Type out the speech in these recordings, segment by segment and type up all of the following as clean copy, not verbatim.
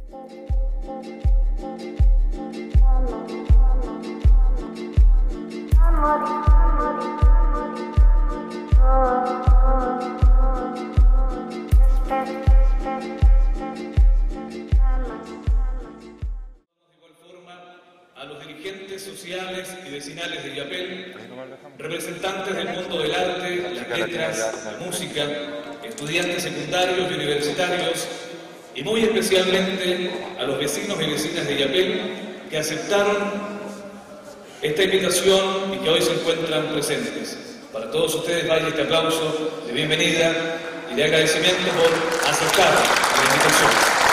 A los dirigentes sociales y vecinales de Illapel, representantes del mundo del arte, las letras, la música, estudiantes secundarios y universitarios, y muy especialmente a los vecinos y vecinas de Illapel que aceptaron esta invitación y que hoy se encuentran presentes. Para todos ustedes vaya este aplauso de bienvenida y de agradecimiento por aceptar la invitación.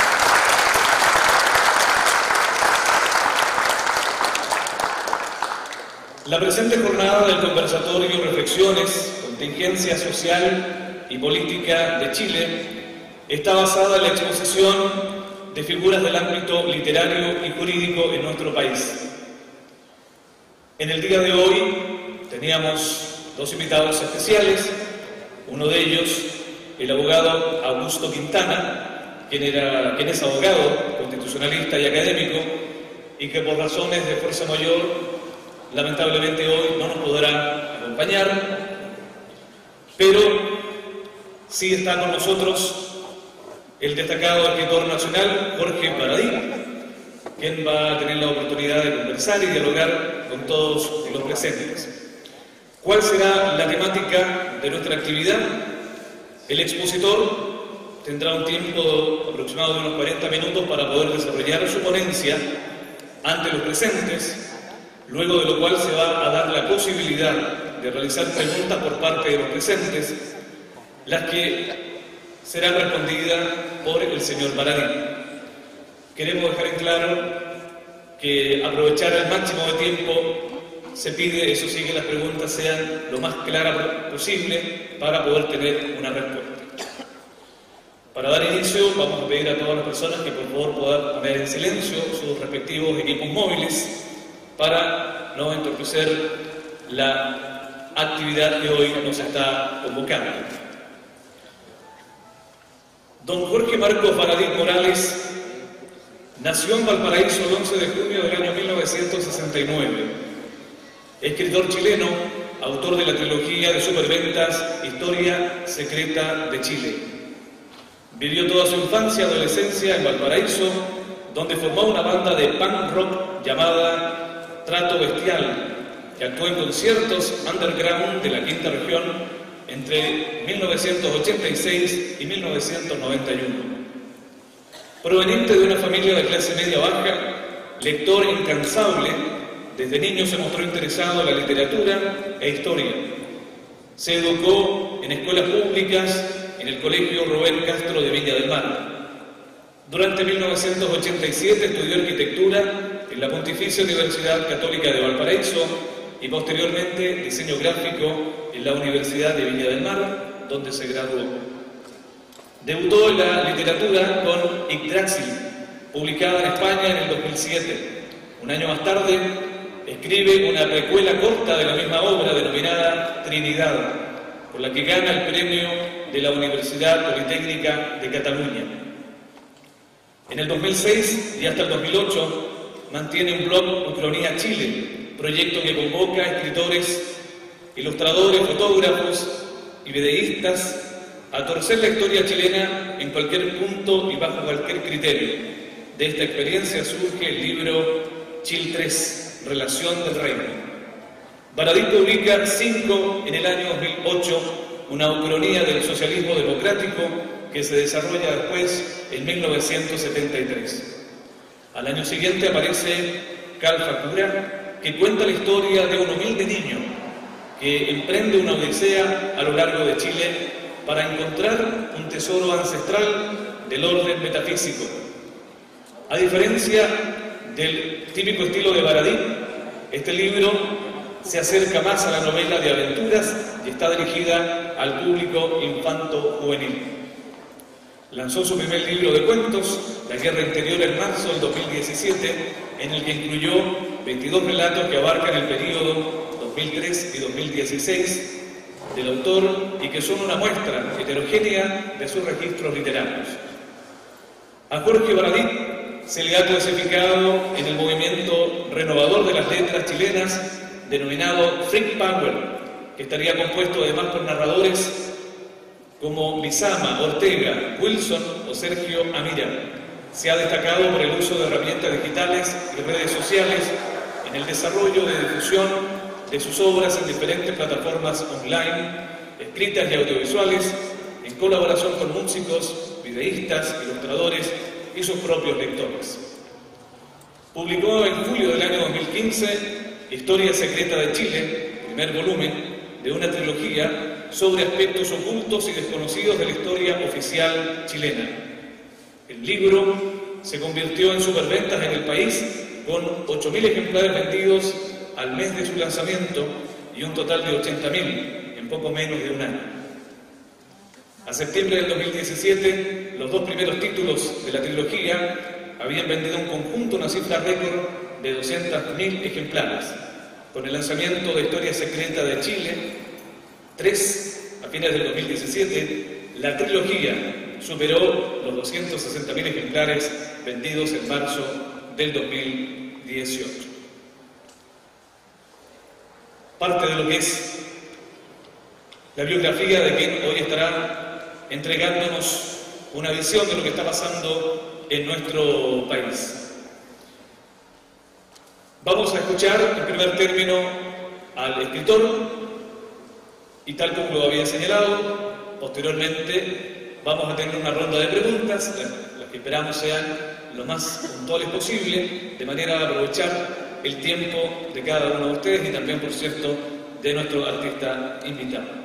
La presente jornada del conversatorio Reflexiones, Contingencia Social y Política de Chile está basada en la exposición de figuras del ámbito literario y jurídico en nuestro país. En el día de hoy teníamos dos invitados especiales, uno de ellos el abogado Augusto Quintana, quien es abogado, constitucionalista y académico, y que por razones de fuerza mayor lamentablemente hoy no nos podrá acompañar, pero sí está con nosotros el destacado escritor nacional Jorge Baradit, quien va a tener la oportunidad de conversar y dialogar con todos los presentes. ¿Cuál será la temática de nuestra actividad? El expositor tendrá un tiempo aproximado de unos 40 minutos para poder desarrollar su ponencia ante los presentes, luego de lo cual se va a dar la posibilidad de realizar preguntas por parte de los presentes, las que serán respondidas por el señor Baradit. Queremos dejar en claro que aprovechar el máximo de tiempo se pide, eso sí, que las preguntas sean lo más claras posible para poder tener una respuesta. Para dar inicio, vamos a pedir a todas las personas que por favor puedan poner en silencio sus respectivos equipos móviles para no entorpecer la actividad que hoy nos está convocando. Don Jorge Marcos Baradit Morales nació en Valparaíso el 11 de junio del año 1969. Escritor chileno, autor de la trilogía de superventas Historia Secreta de Chile. Vivió toda su infancia y adolescencia en Valparaíso, donde formó una banda de punk rock llamada Trato Bestial, que actuó en conciertos underground de la quinta región entre 1986 y 1991. Proveniente de una familia de clase media-baja, lector incansable, desde niño se mostró interesado en la literatura e historia. Se educó en escuelas públicas en el Colegio Rubén Castro de Viña del Mar. Durante 1987 estudió arquitectura en la Pontificia Universidad Católica de Valparaíso y posteriormente diseño gráfico en la Universidad de Viña del Mar, donde se graduó. Debutó en la literatura con Yggdrasil, publicada en España en el 2007. Un año más tarde escribe una precuela corta de la misma obra denominada Trinidad, por la que gana el premio de la Universidad Politécnica de Cataluña. En el 2006 y hasta el 2008 mantiene un blog Ucronía Chile, proyecto que convoca a escritores, ilustradores, fotógrafos y videístas a torcer la historia chilena en cualquier punto y bajo cualquier criterio. De esta experiencia surge el libro Chile 3, Relación del Reino. Baradit publica 5 en el año 2008, una ucronía del socialismo democrático que se desarrolla después en 1973. Al año siguiente aparece Calfacura, que cuenta la historia de un humilde niño que emprende una odisea a lo largo de Chile para encontrar un tesoro ancestral del orden metafísico. A diferencia del típico estilo de Baradit, este libro se acerca más a la novela de aventuras y está dirigida al público infanto-juvenil. Lanzó su primer libro de cuentos, La Guerra Interior, en marzo del 2017, en el que incluyó 22 relatos que abarcan el período 2003 y 2016 del autor y que son una muestra heterogénea de sus registros literarios. A Jorge Baradit se le ha clasificado en el movimiento renovador de las letras chilenas, denominado Freak Power, que estaría compuesto además por narradores como Lizama, Ortega, Wilson o Sergio Amira. Se ha destacado por el uso de herramientas digitales y redes sociales en el desarrollo de difusión de sus obras en diferentes plataformas online, escritas y audiovisuales, en colaboración con músicos, videístas, ilustradores y sus propios lectores. Publicó en julio del año 2015 Historia Secreta de Chile, primer volumen de una trilogía sobre aspectos ocultos y desconocidos de la historia oficial chilena. El libro se convirtió en superventas en el país con 8.000 ejemplares vendidos al mes de su lanzamiento y un total de 80.000 en poco menos de un año. A septiembre del 2017, los dos primeros títulos de la trilogía habían vendido un conjunto, una cifra récord de 200.000 ejemplares. Con el lanzamiento de Historia Secreta de Chile 3 a fines del 2017, la trilogía superó los 260.000 ejemplares vendidos en marzo del 2018. Parte de lo que es la biografía de quien hoy estará entregándonos una visión de lo que está pasando en nuestro país. Vamos a escuchar en primer término al escritor y tal como lo había señalado, posteriormente vamos a tener una ronda de preguntas, las que esperamos sean lo más puntuales posible, de manera de aprovechar el tiempo de cada uno de ustedes y también, por cierto, de nuestro artista invitado.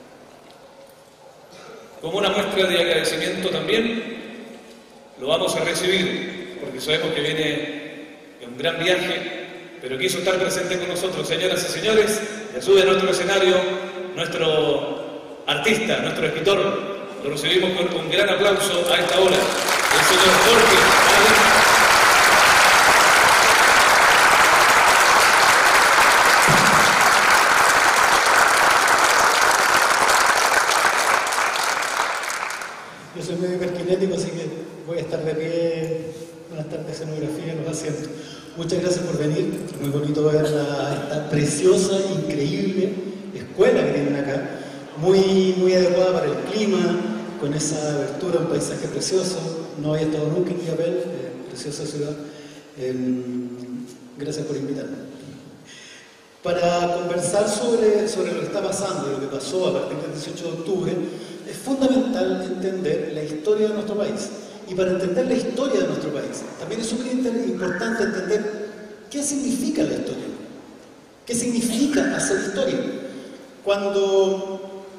Como una muestra de agradecimiento también, lo vamos a recibir, porque sabemos que viene en un gran viaje, pero quiso estar presente con nosotros. Señoras y señores, le sube a nuestro escenario nuestro artista, nuestro escritor. Lo recibimos con un gran aplauso a esta hora, el señor Jorge Aradín. Yo soy medio hiperkinético, así que voy a estar de pie. Buenas tardes, escenografía, los asientos. Muchas gracias por venir. Muy bonito ver esta preciosa, increíble escuela que tienen acá. Muy adecuada para el clima, con esa abertura, un paisaje precioso. No había estado nunca en Illapel, preciosa ciudad. Gracias por invitarme. Para conversar sobre lo que está pasando y lo que pasó a partir del 18 de octubre, es fundamental entender la historia de nuestro país. Y para entender la historia de nuestro país, también es súper importante entender qué significa la historia. ¿Qué significa hacer historia? Cuando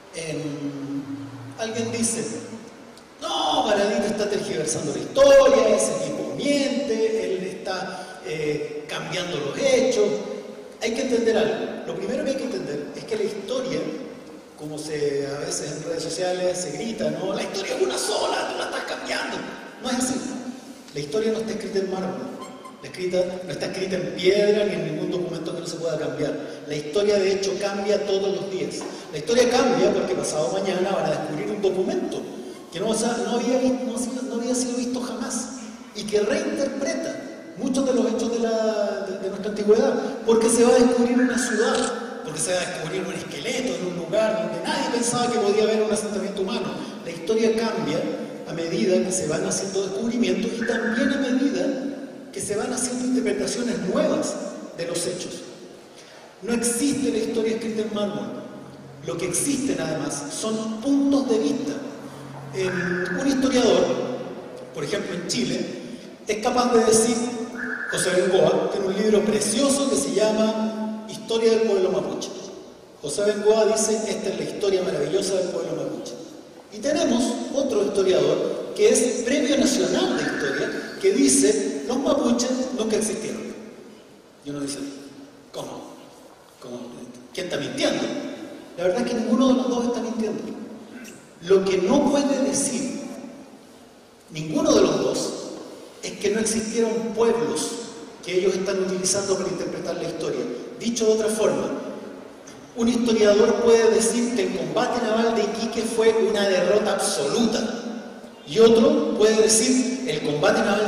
alguien dice, no, Baradit está tergiversando la historia, ese tipo miente, él está cambiando los hechos, hay que entender algo. Lo primero que hay que entender es que la historia, como a veces en redes sociales se grita, ¿no? La historia es una sola, tú la estás cambiando. No es así. La historia no está escrita en mármol. No está escrita en piedra ni en ningún documento que no se pueda cambiar. La historia, de hecho, cambia todos los días. La historia cambia porque pasado mañana van a descubrir un documento que no había sido visto jamás y que reinterpreta muchos de los hechos de nuestra antigüedad, porque se va a descubrir una ciudad, porque se va a descubrir un esqueleto en un lugar donde nadie pensaba que podía haber un asentamiento humano. La historia cambia a medida que se van haciendo descubrimientos y también a medida que se van haciendo interpretaciones nuevas de los hechos. No existe la historia escrita en mármol. Lo que existen, además, son puntos de vista. Un historiador, por ejemplo en Chile, es capaz de decir, José Bengoa tiene un libro precioso que se llama Historia del pueblo mapuche. José Bengoa dice, esta es la historia maravillosa del pueblo mapuche. Y tenemos otro historiador que es Premio Nacional de Historia, que dice, los mapuches nunca existieron. Y uno dice, ¿cómo? ¿Quién está mintiendo? La verdad es que ninguno de los dos está mintiendo. Lo que no puede decir ninguno de los dos es que no existieron pueblos que ellos están utilizando para interpretar la historia. Dicho de otra forma, un historiador puede decir que el combate naval de Iquique fue una derrota absoluta, y otro puede decir que el combate naval de Iquique fue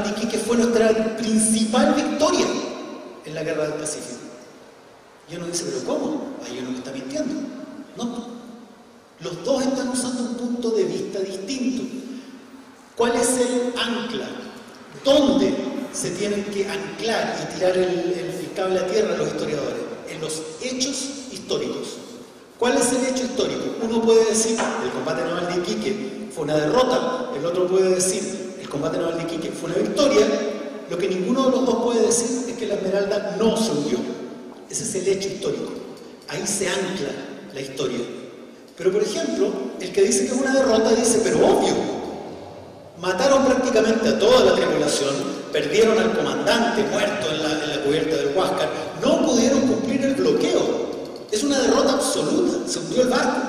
fue nuestra principal victoria en la Guerra del Pacífico. Y uno dice, ¿pero cómo? Hay uno que está mintiendo. No. Los dos están usando un punto de vista distinto. ¿Cuál es el ancla? ¿Dónde se tienen que anclar y tirar el cable a tierra los historiadores? En los hechos históricos. ¿Cuál es el hecho histórico? Uno puede decir, el combate naval de Iquique fue una derrota, el otro puede decir, el combate naval de Iquique fue una victoria. Lo que ninguno de los dos puede decir es que la Esmeralda no se hundió. Ese es el hecho histórico. Ahí se ancla la historia. Pero, por ejemplo, el que dice que es una derrota dice, pero obvio, mataron prácticamente a toda la tripulación, perdieron al comandante muerto en la cubierta del Huáscar, no pudieron cumplir el bloqueo. Es una derrota absoluta, se hundió el barco.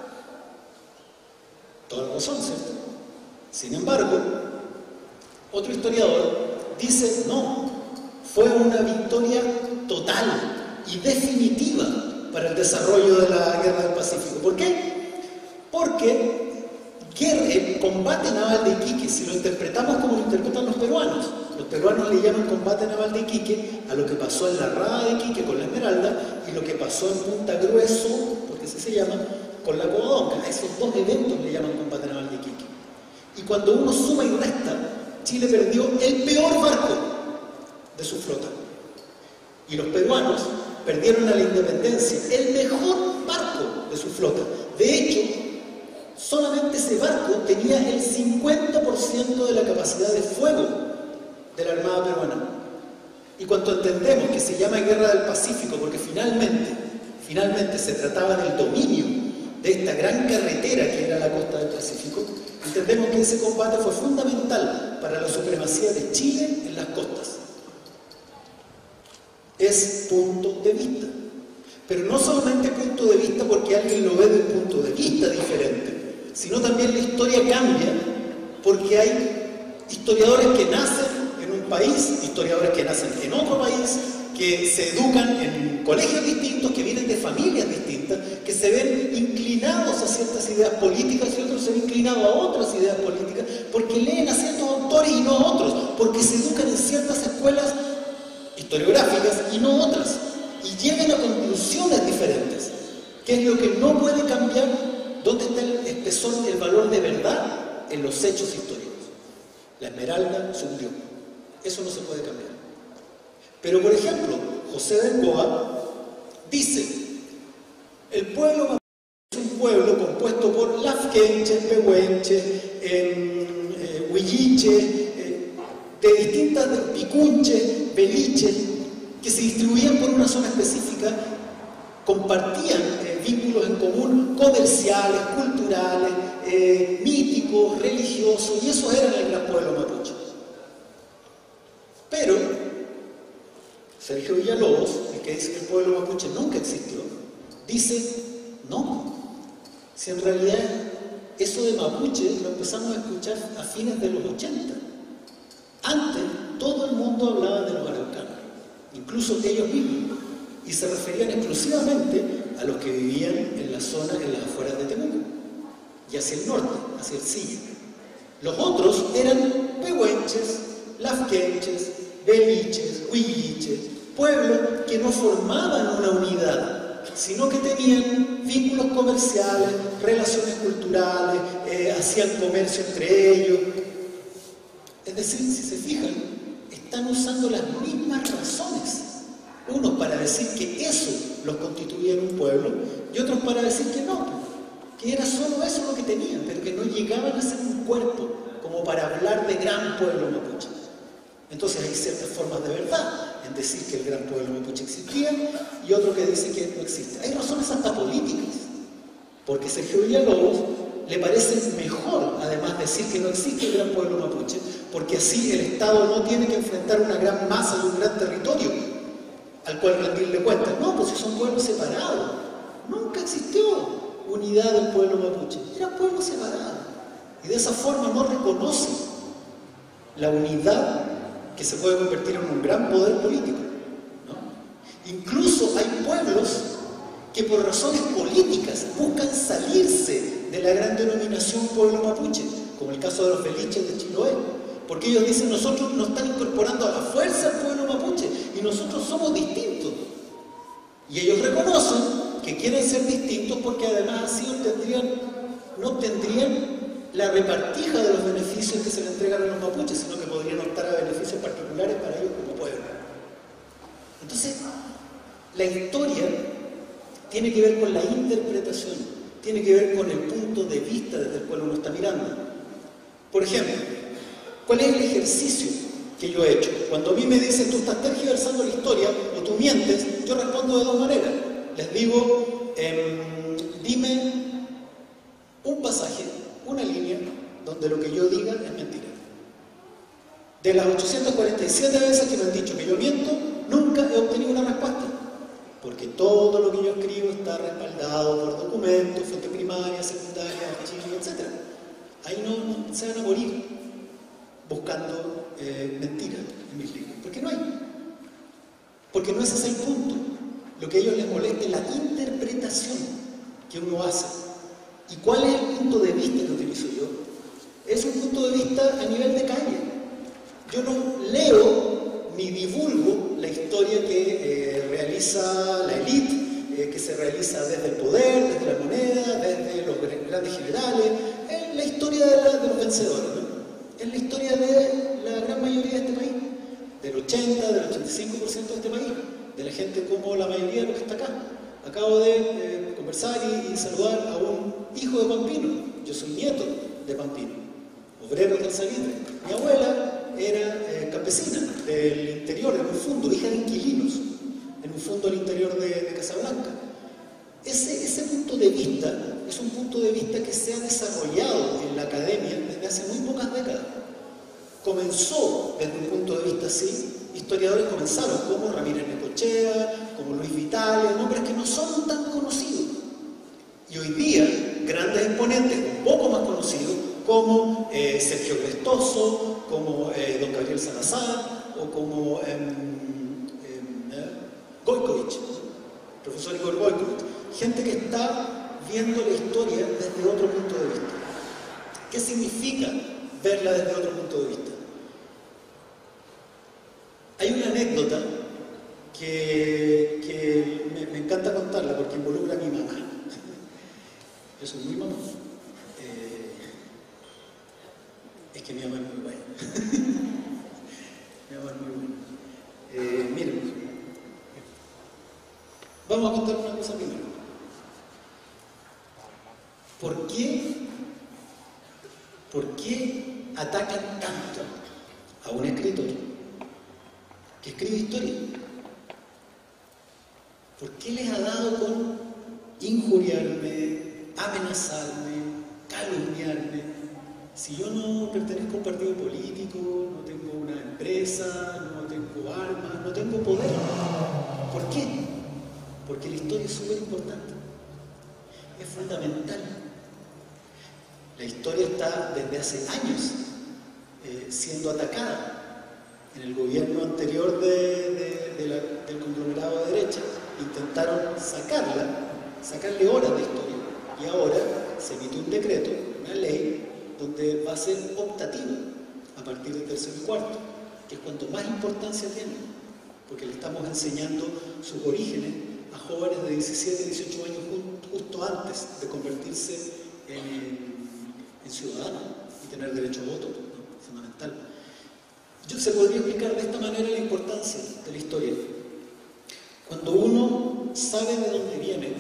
Toda la razón, ¿cierto? Sin embargo, otro historiador dice, no, fue una victoria total y definitiva para el desarrollo de la Guerra del Pacífico. ¿Por qué? Porque el combate naval de Iquique, si lo interpretamos como lo interpretan los peruanos le llaman combate naval de Iquique a lo que pasó en la rada de Iquique con la Esmeralda y lo que pasó en Punta Grueso, porque así se llama, con la Covadonga. A esos dos eventos le llaman combate naval de Iquique. Y cuando uno suma y resta, Chile perdió el peor barco de su flota. Y los peruanos perdieron a la independencia el mejor barco de su flota. De hecho, solamente ese barco tenía el 50% de la capacidad de fuego de la Armada peruana. Y cuando entendemos que se llama Guerra del Pacífico porque finalmente se trataba del dominio de esta gran carretera que era la costa del Pacífico, entendemos que ese combate fue fundamental para la supremacía de Chile en las costas. Es punto de vista. Pero no solamente punto de vista porque alguien lo ve de un punto de vista diferente, sino también la historia cambia porque hay historiadores que nacen en un país, historiadores que nacen en otro país, que se educan en colegios distintos, que vienen de familias distintas, que se ven inclinados a ciertas ideas políticas y otros se ven inclinados a otras ideas políticas, porque leen a ciertos autores y no a otros, porque se educan en ciertas escuelas historiográficas y no otras, y llegan a conclusiones diferentes. ¿Qué es lo que no puede cambiar? ¿Dónde está el espesor, el valor de verdad? En los hechos históricos. La Esmeralda se hundió. Eso no se puede cambiar. Pero, por ejemplo, José Bengoa dice, el pueblo mapuche es un pueblo compuesto por lafkenches, pehuenches, huilliches, de distintas picunches, beliches, que se distribuían por una zona específica, compartían vínculos en común comerciales, culturales, míticos, religiosos, y esos eran el gran pueblo mapuche. Pero Sergio Villalobos, el que dice que el pueblo mapuche nunca existió, dice, no, si en realidad eso de mapuche lo empezamos a escuchar a fines de los 80. Antes todo el mundo hablaba de los araucanos, incluso ellos mismos, y se referían exclusivamente a los que vivían en la zona, en las afueras de Temuco, y hacia el norte, hacia el Silla. Los otros eran pehuenches, lafkenches, beliches, huilliches, pueblos que no formaban una unidad, sino que tenían vínculos comerciales, relaciones culturales, hacían comercio entre ellos. Es decir, si se fijan, están usando las mismas razones. Unos para decir que eso los constituía en un pueblo y otros para decir que no, que era solo eso lo que tenían, pero que no llegaban a ser un cuerpo como para hablar de gran pueblo mapuche. Entonces hay ciertas formas de verdad en decir que el gran pueblo mapuche existía y otro que dice que no existe. Hay razones hasta políticas, porque Sergio Villalobos le parece mejor, además, decir que no existe el gran pueblo mapuche, porque así el Estado no tiene que enfrentar una gran masa de un gran territorio al cual rendirle cuentas. No, pues si son pueblos separados. Nunca existió unidad del pueblo mapuche. Eran pueblos separados. Y de esa forma no reconoce la unidad que se puede convertir en un gran poder político, ¿no? Incluso hay pueblos que por razones políticas buscan salirse de la gran denominación pueblo mapuche, como el caso de los beliches de Chiloé, Porque ellos dicen, nosotros nos están incorporando a la fuerza al pueblo mapuche y nosotros somos distintos. Y ellos reconocen que quieren ser distintos porque además así no tendrían la repartija de los beneficios que se le entregan a los mapuches, sino que podrían optar a beneficios particulares para ellos como pueblo. Entonces, la historia tiene que ver con la interpretación, tiene que ver con el punto de vista desde el cual uno está mirando. Por ejemplo, ¿cuál es el ejercicio que yo he hecho? Cuando a mí me dicen, tú estás tergiversando la historia o tú mientes, yo respondo de dos maneras. Les digo, dime un pasaje, una línea, donde lo que yo diga es mentira. De las 847 veces que me han dicho que yo miento, nunca he obtenido una respuesta. Porque todo lo que yo escribo está respaldado por documentos, fuente primaria, secundaria, archivos, etc. Ahí no se van a morir buscando mentiras en mis libros. Porque no hay. Porque no es ese el punto. Lo que a ellos les molesta es la interpretación que uno hace. ¿Y cuál es el punto de vista que utilizo yo? Es un punto de vista a nivel de calle. Yo no leo ni divulgo la historia que realiza la élite, que se realiza desde el poder, desde la moneda, desde los grandes generales. Es la historia de los vencedores, ¿no? Es la historia de la gran mayoría de este país, del 80, del 85% de este país, de la gente como la mayoría de los que está acá. Acabo de conversar y saludar a un hijo de Pampino. Yo soy nieto de Pampino, obrero del Salitre. Mi abuela era campesina del interior, en un fondo, hija de inquilinos, en un fondo al interior de Casablanca. Ese punto de vista es un punto de vista que se ha desarrollado en la academia desde hace muy pocas décadas. Comenzó desde un punto de vista así, historiadores comenzaron como Ramírez Necochea, como Luis Vitale, nombres que no son tan conocidos. Y hoy día, grandes exponentes un poco más conocidos, como Sergio Crestoso, como don Gabriel Salazar, o como Gojkovic, profesor Igor Gojkovic. Gente que está viendo la historia desde otro punto de vista. ¿Qué significa verla desde otro punto de vista? Hay una anécdota que me encanta contarla porque involucra a mi mamá. Yo soy muy mamá. Es que mi mamá es muy buena. Mi mamá es muy buena. Miren, vamos a contar una cosa primero. ¿Por qué atacan tanto a un escritor que escribe historia? ¿Por qué les ha dado con injuriarme, amenazarme, calumniarme? Si yo no pertenezco a un partido político, no tengo una empresa, no tengo armas, no tengo poder. ¿Por qué? Porque la historia es súper importante. Es fundamental. La historia está desde hace años siendo atacada. En el gobierno anterior del conglomerado de derecha intentaron sacarle horas de historia. Y ahora se emite un decreto, una ley, donde va a ser optativo a partir del tercero y cuarto, que es cuanto más importancia tiene, porque le estamos enseñando sus orígenes a jóvenes de 17, 18 años justo antes de convertirse en ciudadanos y tener derecho a voto, ¿no? Fundamental. Se podría explicar de esta manera la importancia de la historia. Cuando uno sabe de dónde viene,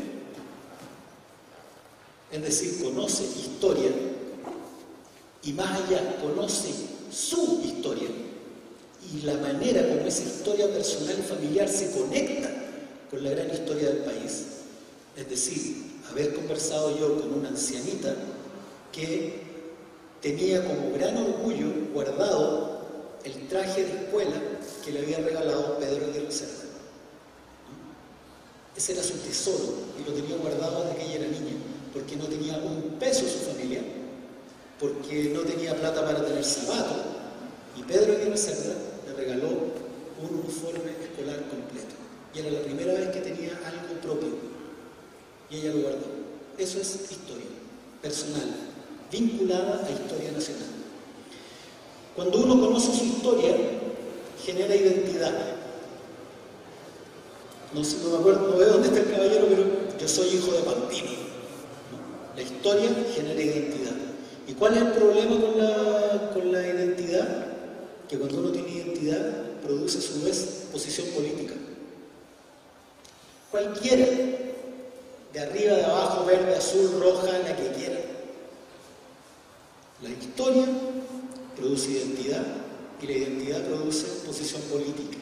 es decir, conoce historia, y más allá, conoce su historia, y la manera como esa historia personal y familiar se conecta con la gran historia del país. Es decir, haber conversado yo con una ancianita que tenía como gran orgullo guardado el traje de escuela que le había regalado Pedro Aguirre Cerda. Ese era su tesoro y lo tenía guardado desde que ella era niña, porque no tenía un peso su familia, porque no tenía plata para tener zapatos, y Pedro Aguirre Cerda le regaló un uniforme escolar completo. Y era la primera vez que tenía algo propio, y ella lo guardó. Eso es historia personal, vinculada a historia nacional. Cuando uno conoce su historia, genera identidad. No sé, no me acuerdo, no veo dónde está el caballero, pero yo soy hijo de Pampino. ¿No? La historia genera identidad. ¿Y cuál es el problema con la identidad? Que cuando uno tiene identidad, produce a su vez posición política. Cualquiera, de arriba, de abajo, verde, azul, roja, la que quiera. La historia produce identidad y la identidad produce posición política.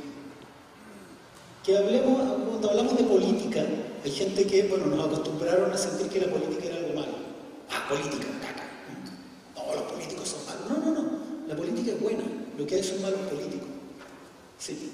Cuando hablamos de política, hay gente que, bueno, nos acostumbraron a sentir que la política era algo malo. Ah, política, caca. No, los políticos son malos. No. La política es buena. Lo que hay son malos políticos. Sí.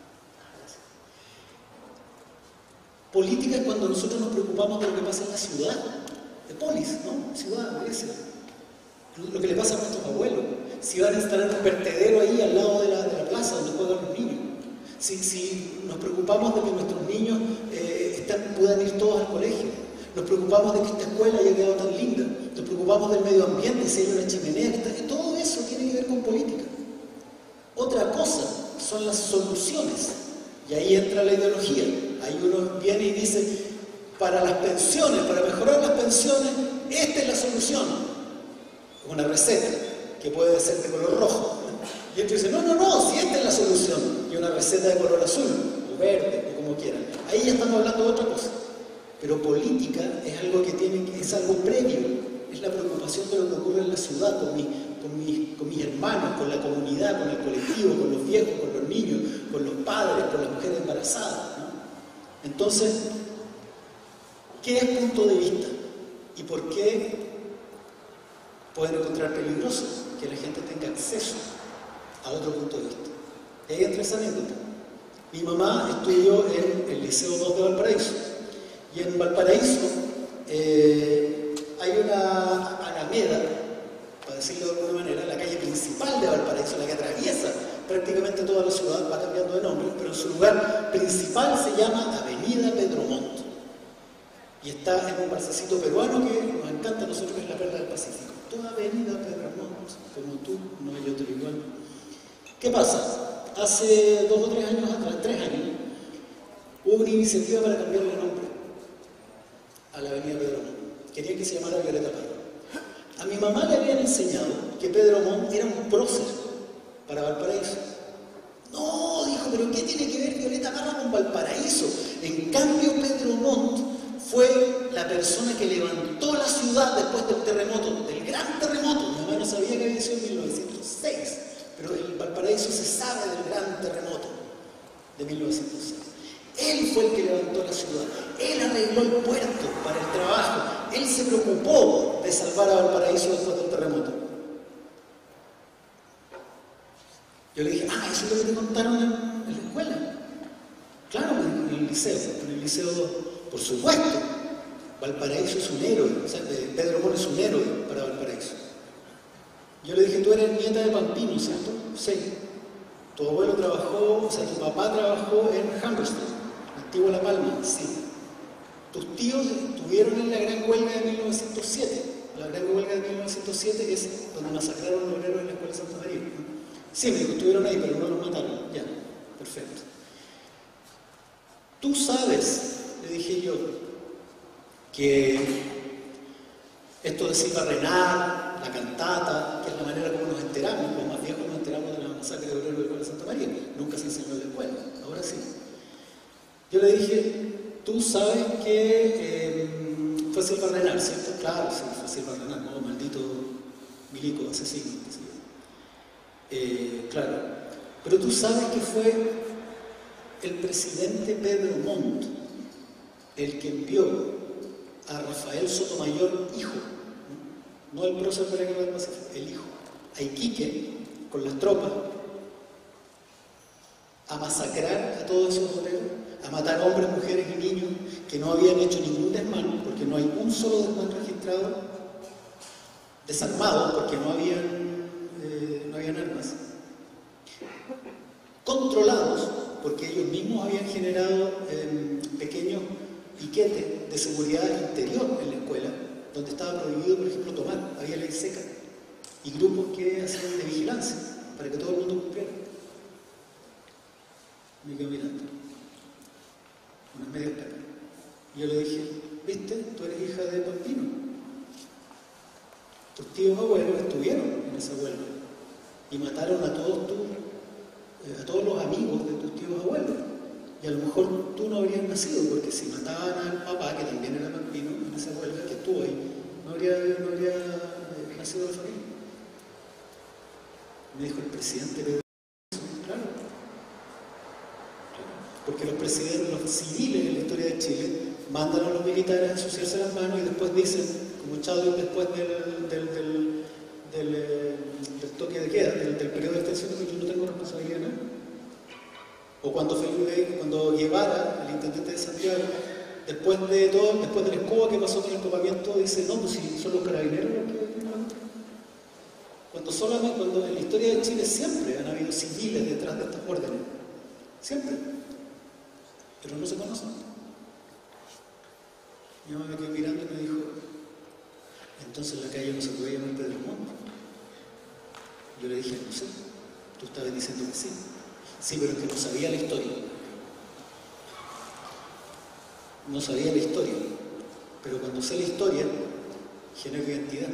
Política es cuando nosotros nos preocupamos de lo que pasa en la ciudad. De polis, ¿no? Ciudad, iglesia. Lo que le pasa a nuestros abuelos. Si van a instalar un vertedero ahí al lado de la plaza donde juegan los niños. Si nos preocupamos de que nuestros niños puedan ir todos al colegio. Nos preocupamos de que esta escuela haya quedado tan linda. Nos preocupamos del medio ambiente, si hay una chimenea. Todo eso tiene que ver con política. Otra cosa son las soluciones. Y ahí entra la ideología. Ahí uno viene y dice, para las pensiones, para mejorar las pensiones, esta es la solución. Una receta que puede ser de color rojo. Y otro dice, no, si esta es la solución. Y una receta de color azul, o verde, o como quieran. Ahí ya estamos hablando de otra cosa. Pero política es algo es algo previo. Es la preocupación de lo que ocurre en la ciudad, con mis hermanos, con la comunidad, con el colectivo, con los viejos, con los niños, con los padres, con las mujeres embarazadas, ¿no? Entonces, ¿qué es punto de vista? ¿Y por qué pueden encontrar peligroso que la gente tenga acceso a otro punto de vista? Y ahí entra esa anécdota. Mi mamá estudió en el Liceo 2 de Valparaíso. Y en Valparaíso hay una alameda, para decirlo de alguna manera, la calle principal de Valparaíso, la que atraviesa prácticamente toda la ciudad, va cambiando de nombre, pero en su lugar principal se llama Avenida Pedro Montt. Y está en un barcecito peruano que nos encanta a nosotros, que es la Perla del Pacífico. Toda Avenida Pedro Montt, como tú, no hay otro igual. ¿Qué pasa? Hace 2 o 3 años atrás, 3 años, hubo una iniciativa para cambiarle nombre a la Avenida Pedro Montt. Querían que se llamara Violeta Parra. A mi mamá le habían enseñado que Pedro Montt era un prócer para Valparaíso. No, dijo, pero ¿qué tiene que ver Violeta Parra con Valparaíso? En cambio, Pedro Montt fue la persona que levantó la ciudad después del terremoto, del gran terremoto. Mi mamá no sabía que había sido en 1906, pero en Valparaíso se sabe del gran terremoto de 1906. Él fue el que levantó la ciudad, él arregló el puerto para el trabajo, él se preocupó de salvar a Valparaíso después del terremoto. Yo le dije, eso es lo que te contaron en la escuela. Claro, en el liceo 2, por supuesto. Valparaíso es un héroe, o sea, Pedro Montt es un héroe para Valparaíso. Yo le dije, tú eres nieta de Pampino, ¿cierto? Sí. Tu abuelo trabajó, o sea, tu papá trabajó en Hammersmith, antiguo La Palma, sí. Tus tíos estuvieron en la gran huelga de 1907. La gran huelga de 1907 es donde masacraron a los obreros en la Escuela Santa María. Sí, me dijo, estuvieron ahí, pero no los mataron. Ya, perfecto. Tú sabes, le dije yo, que esto de Silva Renard, la cantata, que es la manera como nos enteramos, los más viejos nos enteramos de la masacre de obreros de la Escuela Santa María, nunca se enseñó en la escuela, ahora sí. Yo le dije, tú sabes que fue Silva Renard, ¿cierto? Claro, sí, fue Silva Renard, no, maldito milico, asesino. Claro, pero tú sabes que fue el presidente Pedro Montt el que envió a Rafael Sotomayor, hijo, no el prócer de la Guerra del Pacífico, el hijo, a Iquique, con las tropas, a masacrar a todos esos obreros, a matar hombres, mujeres y niños que no habían hecho ningún desmán, porque no hay un solo desmán registrado, desarmados, porque no habían armas, controlados, porque ellos mismos habían generado pequeños piquetes de seguridad interior en la escuela, donde estaba prohibido, por ejemplo, tomar, había ley seca, y grupos que hacían de vigilancia. para que todo el mundo cumpliera. Me quedo mirando, unas medias pecas. Y yo le dije, ¿viste? Tú eres hija de Pampino. Tus tíos abuelos estuvieron en esa huelga y mataron a todos los amigos de tus tíos abuelos. Y a lo mejor tú no habrías nacido, porque si mataban al papá, que también era Pampino, en esa huelga que estuvo ahí, no habría nacido la familia. Me dijo el presidente Pedro. Claro. Porque los presidentes, los civiles en la historia de Chile, mandan a los militares a ensuciarse las manos y después dicen, como Chadwick después del toque de queda, del periodo de extensión, que yo no tengo responsabilidad en nada. O cuando Guevara, el intendente de Santiago, después de la escoba que pasó con el copamiento, dice, no, pues si son los carabineros los que... Cuando en la historia de Chile siempre han habido civiles detrás de estas órdenes. Siempre. Pero no se conocen. Mi mamá me quedó mirando y me dijo, entonces la calle no se puede llamar Pedro Montt. Yo le dije, no sé, tú estabas diciendo que sí. Sí, pero es que no sabía la historia. No sabía la historia. Pero cuando sé la historia, genero identidad.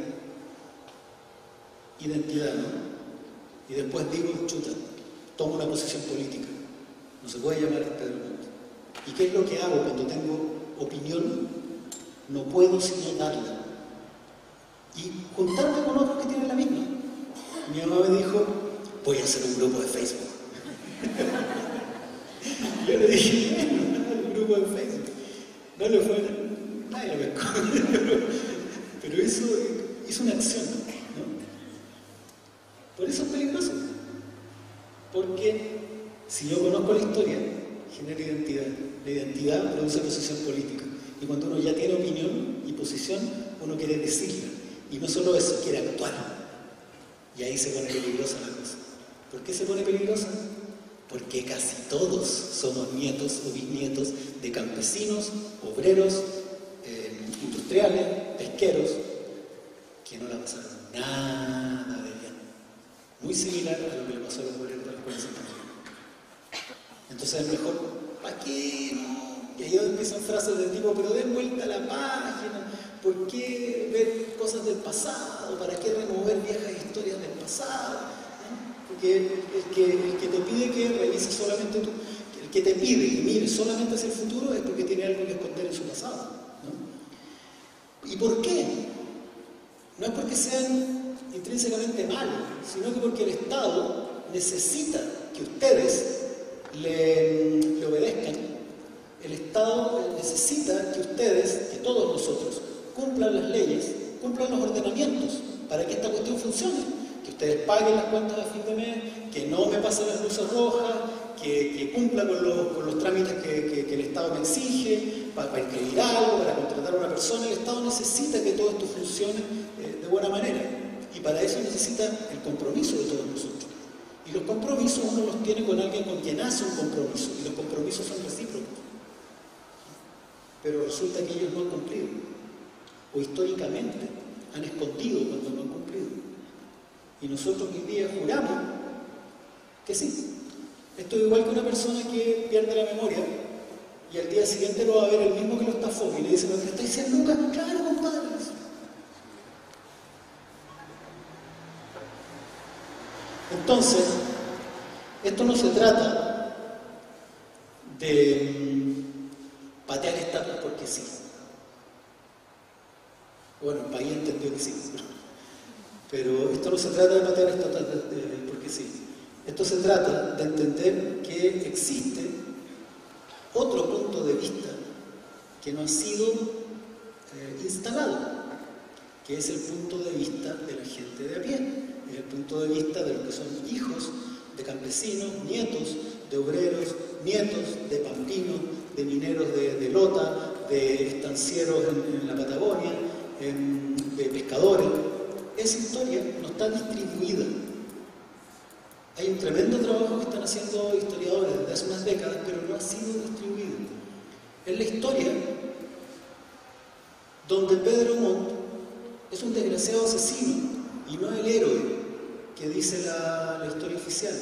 Identidad, ¿no? Y después digo, chuta, tomo una posición política. No se puede llamar Pedro Montt. ¿Y qué es lo que hago cuando tengo opinión? No puedo sino darla. Y juntarme con otros que tienen la misma. Mi mamá me dijo, voy a hacer un grupo de Facebook. Yo le dije, un grupo de Facebook. No le fue, nadie lo pescó. Pero eso hizo una acción, ¿no? Por eso es peligroso. Porque si yo conozco la historia, genera identidad. La identidad produce posición política. Y cuando uno ya tiene opinión y posición, uno quiere decirla. Y no solo eso, quiere actuar. Y ahí se pone peligrosa la cosa. ¿Por qué se pone peligrosa? Porque casi todos somos nietos o bisnietos de campesinos, obreros, industriales, pesqueros, que no la pasaron nada de bien. Muy similar a lo que le pasó a los obreros de la escuela de Santa María. Entonces es mejor, ¿para qué no? Y ahí empiezan frases del tipo, pero den vuelta a la página, ¿por qué ver cosas del pasado? ¿Para qué remover viejas historias del pasado? Porque el que te pide que revises solamente el que te pide que mires solamente hacia el futuro es porque tiene algo que esconder en su pasado, ¿no? ¿Y por qué? No es porque sean intrínsecamente malos, sino que porque el Estado necesita que ustedes le obedezcan. El Estado necesita que ustedes, que todos nosotros, cumplan las leyes, cumplan los ordenamientos para que esta cuestión funcione. Que ustedes paguen las cuentas a fin de mes, que no me pasen las luces rojas, que cumpla con los trámites que el Estado me exige, para inscribir algo, para contratar a una persona. El Estado necesita que todo esto funcione de buena manera. Y para eso necesita el compromiso de todos nosotros. Y los compromisos uno los tiene con alguien con quien hace un compromiso. Y los compromisos son recíprocos. Pero resulta que ellos no han cumplido. O históricamente han escondido cuando no han cumplido. Y nosotros hoy día juramos que sí. Esto es igual que una persona que pierde la memoria y al día siguiente lo va a ver el mismo que lo estafó y le dice, ¿lo que está diciendo Lucas? Claro, compadre. Entonces, esto no se trata de patear estatuas porque sí. Bueno, el país entendió que sí. Pero esto no se trata de patear estatuas porque sí. Esto se trata de entender que existe otro punto de vista que no ha sido instalado, que es el punto de vista de la gente de a pie, es el punto de vista de los que son hijos de campesinos, nietos de obreros, nietos de pampinos, de mineros de lota, de estancieros en la Patagonia, de pescadores. Esa historia no está distribuida. Hay un tremendo trabajo que están haciendo historiadores desde hace unas décadas, pero no ha sido distribuido. Es la historia donde Pedro Montt es un desgraciado asesino y no el héroe que dice la historia oficial.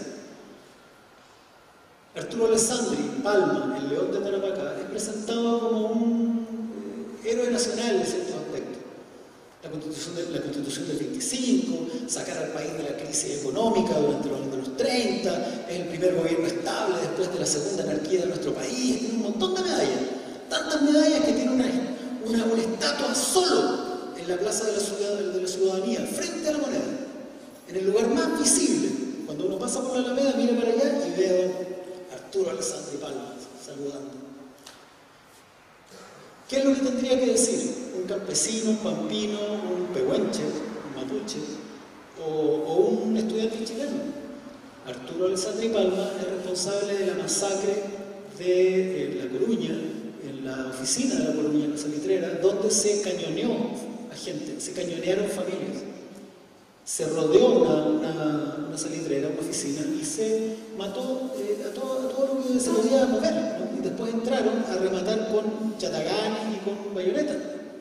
Arturo Alessandri Palma, el León de Tarapacá, es presentado como un héroe nacional en ciertos aspectos. La Constitución del 25, sacar al país de la crisis económica durante los años de los 30, es el primer gobierno estable después de la segunda anarquía de nuestro país, tiene un montón de medallas, tantas medallas que tiene una estatua solo en la Plaza de la Ciudadanía, frente a la Moneda, en el lugar más visible. Cuando uno pasa por la Alameda, mira para allá y ve a Arturo Alessandri Palma saludando. ¿Qué es lo que tendría que decir un campesino, un pampino, un pehuenche, un mapuche o un estudiante chileno? Arturo Alessandri Palma es responsable de la masacre de La Coruña, en la oficina de La Coruña, en la salitrera, donde se cañoneó a gente, se cañonearon familias. Se rodeó una salitrera, una oficina, y se mató a todo lo que se podía mover, ¿no? Y después entraron a rematar con yataganes y con bayonetas.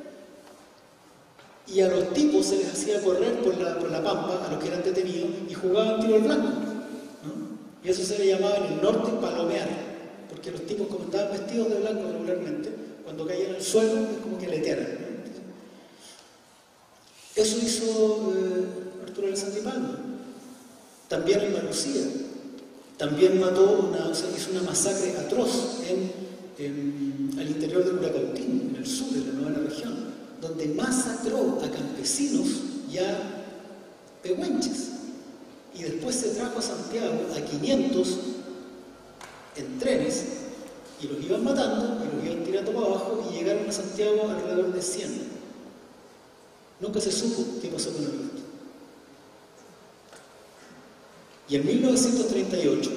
Y a los tipos se les hacía correr por la pampa, a los que eran detenidos, y jugaban tiro al blanco, ¿no? Y eso se le llamaba en el norte palomear, porque los tipos, como estaban vestidos de blanco regularmente, cuando caían al suelo es como que aletearan, ¿no? Eso hizo Arturo Alessandri Palma. También en Manucía. También hizo una masacre atroz al interior de Curacautín, en el sur de la novena región, donde masacró a campesinos y a pehuenches. Y después se trajo a Santiago a 500 en trenes y los iban matando y los iban tirando para abajo y llegaron a Santiago alrededor de 100. Nunca se supo qué pasó con el resto. Y en 1938,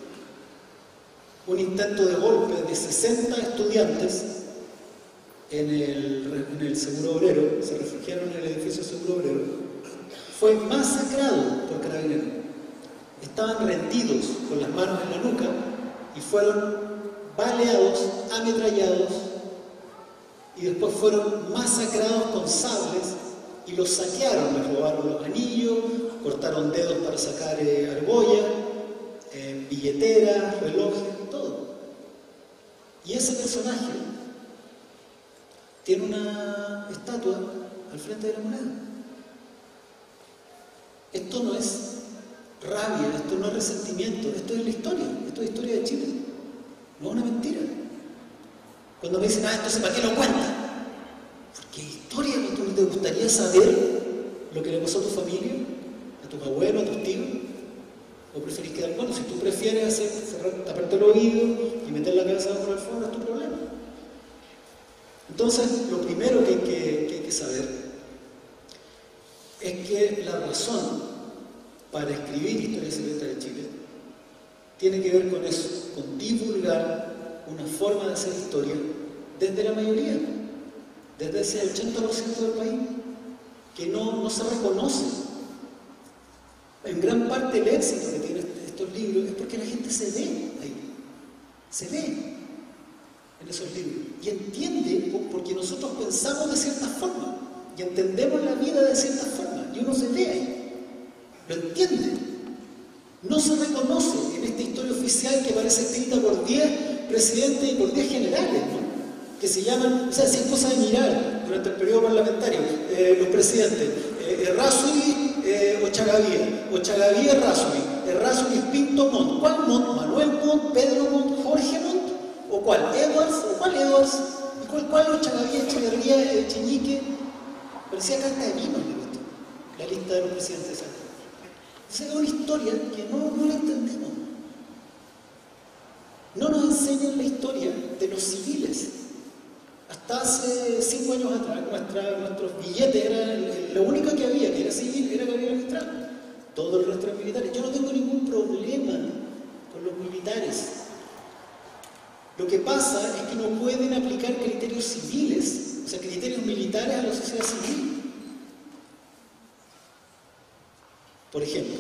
un intento de golpe de 60 estudiantes en el Seguro Obrero, se refugiaron en el edificio Seguro Obrero, fue masacrado por carabineros. Estaban rendidos con las manos en la nuca y fueron baleados, ametrallados y después fueron masacrados con sables y los saquearon, les robaron los anillos, cortaron dedos para sacar argollas, billeteras, relojes, todo. Y ese personaje tiene una estatua al frente de la Moneda. Esto no es rabia, esto no es resentimiento, esto es la historia, esto es historia de Chile. No es una mentira. Cuando me dicen, entonces ¿para qué lo cuentas? Porque historia, ¿no te gustaría saber lo que le pasó a tu familia, a tus abuelos, a tus tíos? ¿O preferís quedar? Bueno, si tú prefieres taparte el oído y meter la cabeza bajo la alfombra, es tu problema. Entonces, lo primero que hay que saber es que la razón para escribir Historia Secreta de Chile tiene que ver con eso, con divulgar una forma de hacer historia desde la mayoría, desde ese 80% del país, que no se reconoce. En gran parte el éxito que tienen estos libros es porque la gente se ve ahí, se ve en esos libros y entiende, porque nosotros pensamos de cierta forma y entendemos la vida de cierta forma y uno se ve ahí, lo entiende. No se reconoce en esta historia oficial que parece escrita por 10 presidentes y por 10 generales, ¿no? Que se llaman, o sea, si es cosa de mirar durante el periodo parlamentario, los presidentes, Errázuriz, Ochagavía, Errázuriz, Pinto, Montt. ¿Cuál Montt? ¿Manuel Montt, Pedro Montt, Jorge Montt? ¿O cuál? ¿Edwards? ¿O cuál Edwards? ¿Y cuál Ochagavía, Echeverría, Echeñique? Parecía carta de vino, la lista de los presidentes de Santiago. Esa es una historia que no la entendemos. No nos enseñan la historia de los civiles. Hasta hace 5 años atrás, nuestros billetes eran lo único que había, que era civil, era gobierno militar. Todo el resto eran militares. Yo no tengo ningún problema con los militares. Lo que pasa es que no pueden aplicar criterios civiles, o sea, criterios militares a la sociedad civil. Por ejemplo,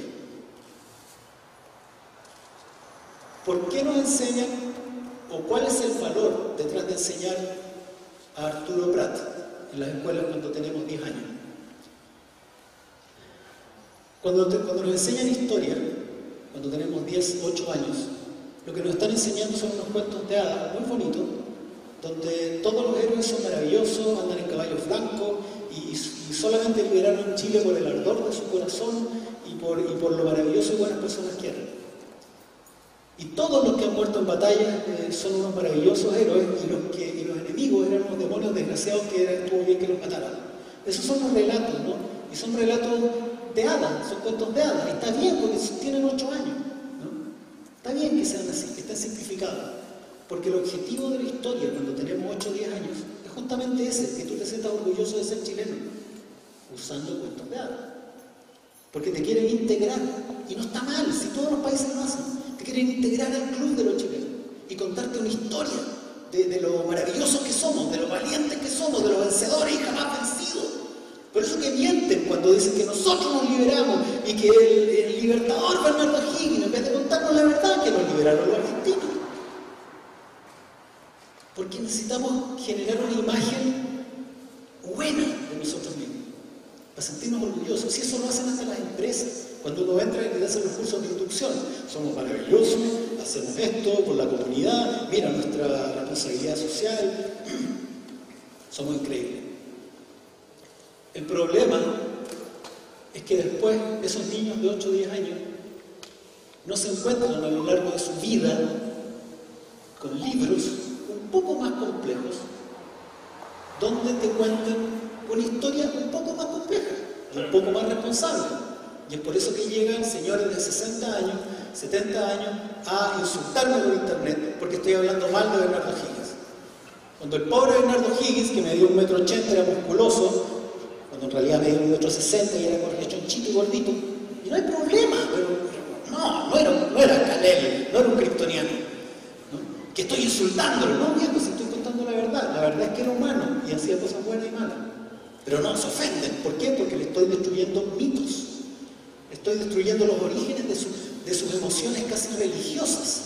¿por qué nos enseñan, o cuál es el valor detrás de enseñar a Arturo Prat en las escuelas cuando tenemos 10 años? Cuando nos enseñan historia, cuando tenemos 10, 8 años, lo que nos están enseñando son unos cuentos de hadas muy bonitos, donde todos los héroes son maravillosos, andan en caballos blancos y solamente liberaron Chile por el ardor de su corazón y por lo maravilloso y buenas personas que eran. Y todos los que han muerto en batalla son unos maravillosos héroes y los enemigos eran unos demonios desgraciados que estuvo bien que los mataran. Esos son los relatos, ¿no? Y son relatos de hadas, son cuentos de hadas. Y está bien porque tienen 8 años, ¿no? Está bien que sean así, que estén simplificados. Porque el objetivo de la historia cuando tenemos 8 o 10 años es justamente ese, que tú te sientas orgulloso de ser chileno, usando cuentos de hadas. Porque te quieren integrar, y no está mal, si todos los países lo hacen, te quieren integrar al club de los chilenos y contarte una historia de lo maravillosos que somos, de lo valientes que somos, de los vencedores y jamás vencidos. Por eso que mienten cuando dicen que nosotros nos liberamos y que el libertador Bernardo O'Higgins, en vez de contarnos la verdad, que nos liberaron los argentinos. Porque necesitamos generar una imagen buena de nosotros mismos, para sentirnos orgullosos. Si eso lo hacen hasta las empresas, cuando uno entra y hace los cursos de inducción, somos maravillosos, hacemos esto por la comunidad, mira nuestra responsabilidad social, somos increíbles. El problema es que después esos niños de 8 o 10 años no se encuentran a lo largo de su vida con libros un poco más complejos, donde te cuentan una historia un poco más compleja, un poco más responsable. Y es por eso que llegan señores de 60 años, 70 años a insultarme por internet porque estoy hablando mal de Bernardo O'Higgins. Cuando el pobre Bernardo O'Higgins, que me dio 1,80 m, era musculoso, cuando en realidad me dio 1,60 m y era chonchito y gordito, y no hay problema, pero no era Canel, no era un kryptoniano, ¿no? Que estoy insultándolo, no, viejo, si estoy contando la verdad es que era humano y hacía cosas buenas y malas, pero no se ofenden. ¿Por qué? Porque le estoy destruyendo mitos, estoy destruyendo los orígenes de sus emociones casi religiosas,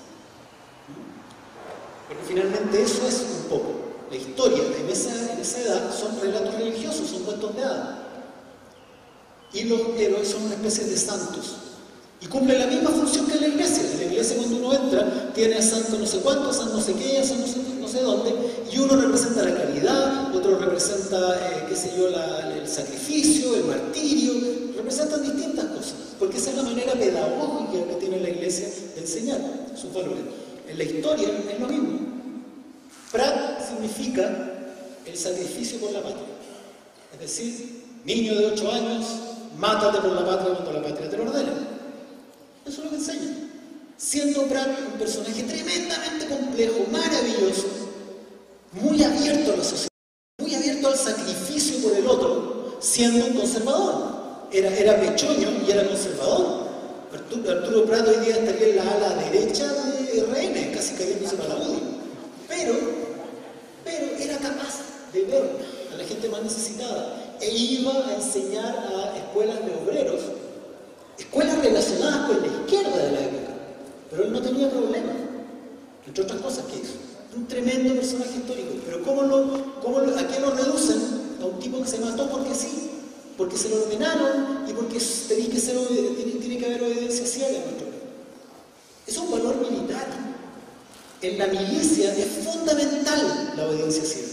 ¿no? Porque finalmente eso es un poco la historia. En esa edad son relatos religiosos, son cuentos de hadas, y los héroes son una especie de santos y cumplen la misma función que en la iglesia. En la iglesia, cuando uno entra, tiene a santo no sé cuánto, a santo no sé qué, a santo no sé dónde, y uno representa la caridad, otro representa, el sacrificio, el martirio, representan distintas cosas, porque esa es la manera pedagógica que tiene la iglesia de enseñar sus valores. En la historia es lo mismo. Prat significa el sacrificio por la patria, es decir, niño de 8 años, mátate por la patria cuando la patria te lo ordena. Eso es lo que enseña. Siendo Prat un personaje tremendamente complejo, maravilloso, muy abierto a la sociedad, muy abierto al sacrificio por el otro, siendo un conservador. Era pechoño y era conservador. Arturo Prat hoy día estaría en la ala derecha de RN, casi cayéndose para la UDI. Pero era capaz de ver a la gente más necesitada e iba a enseñar a escuelas de obreros, escuelas relacionadas con la izquierda de la época, pero él no tenía problema, entre otras cosas que hizo. Un tremendo personaje histórico, pero ¿a qué lo reducen? A un tipo que se mató porque sí, porque se lo ordenaron y porque tiene que haber obediencia ciega en nuestro país. Es un valor militar. En la milicia es fundamental la obediencia ciega.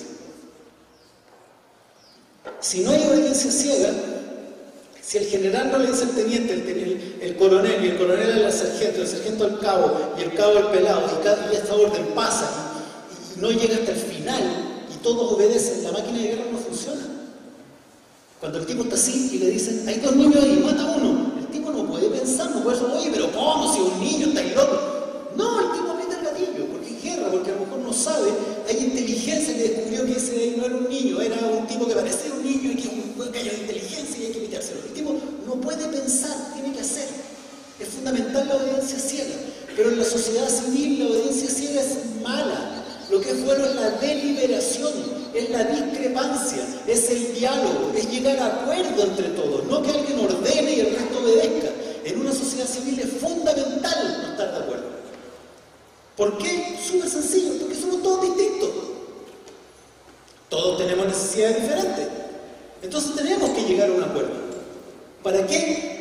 Si no hay obediencia ciega, si el general no le dice al teniente, el coronel, y el coronel al sargento, el sargento al cabo, y el cabo al pelado, y esta orden pasa, y no llega hasta el final, y todos obedecen, la máquina de guerra no funciona. Cuando el tipo está así y le dicen, hay 2 niños ahí, mata a uno, el tipo no puede pensar, no puede decir, oye, pero ¿cómo? Si un niño está ahí loco. No, el tipo aprieta el gatillo, porque es guerra, porque a lo mejor no sabe, hay inteligencia que descubrió que ese de ahí no era un niño, era un tipo que parecía un niño y que es un gallo de inteligencia y hay que evitárselo. El tipo no puede pensar, tiene que hacer. Es fundamental la obediencia ciega, pero en la sociedad civil la obediencia ciega es mala. Lo que es bueno es la deliberación, es la discrepancia, es el diálogo, es llegar a acuerdo entre todos, no que alguien ordene y el resto obedezca. En una sociedad civil es fundamental no estar de acuerdo. ¿Por qué? Súper sencillo, porque somos todos distintos. Todos tenemos necesidades diferentes. Entonces tenemos que llegar a un acuerdo. ¿Para qué?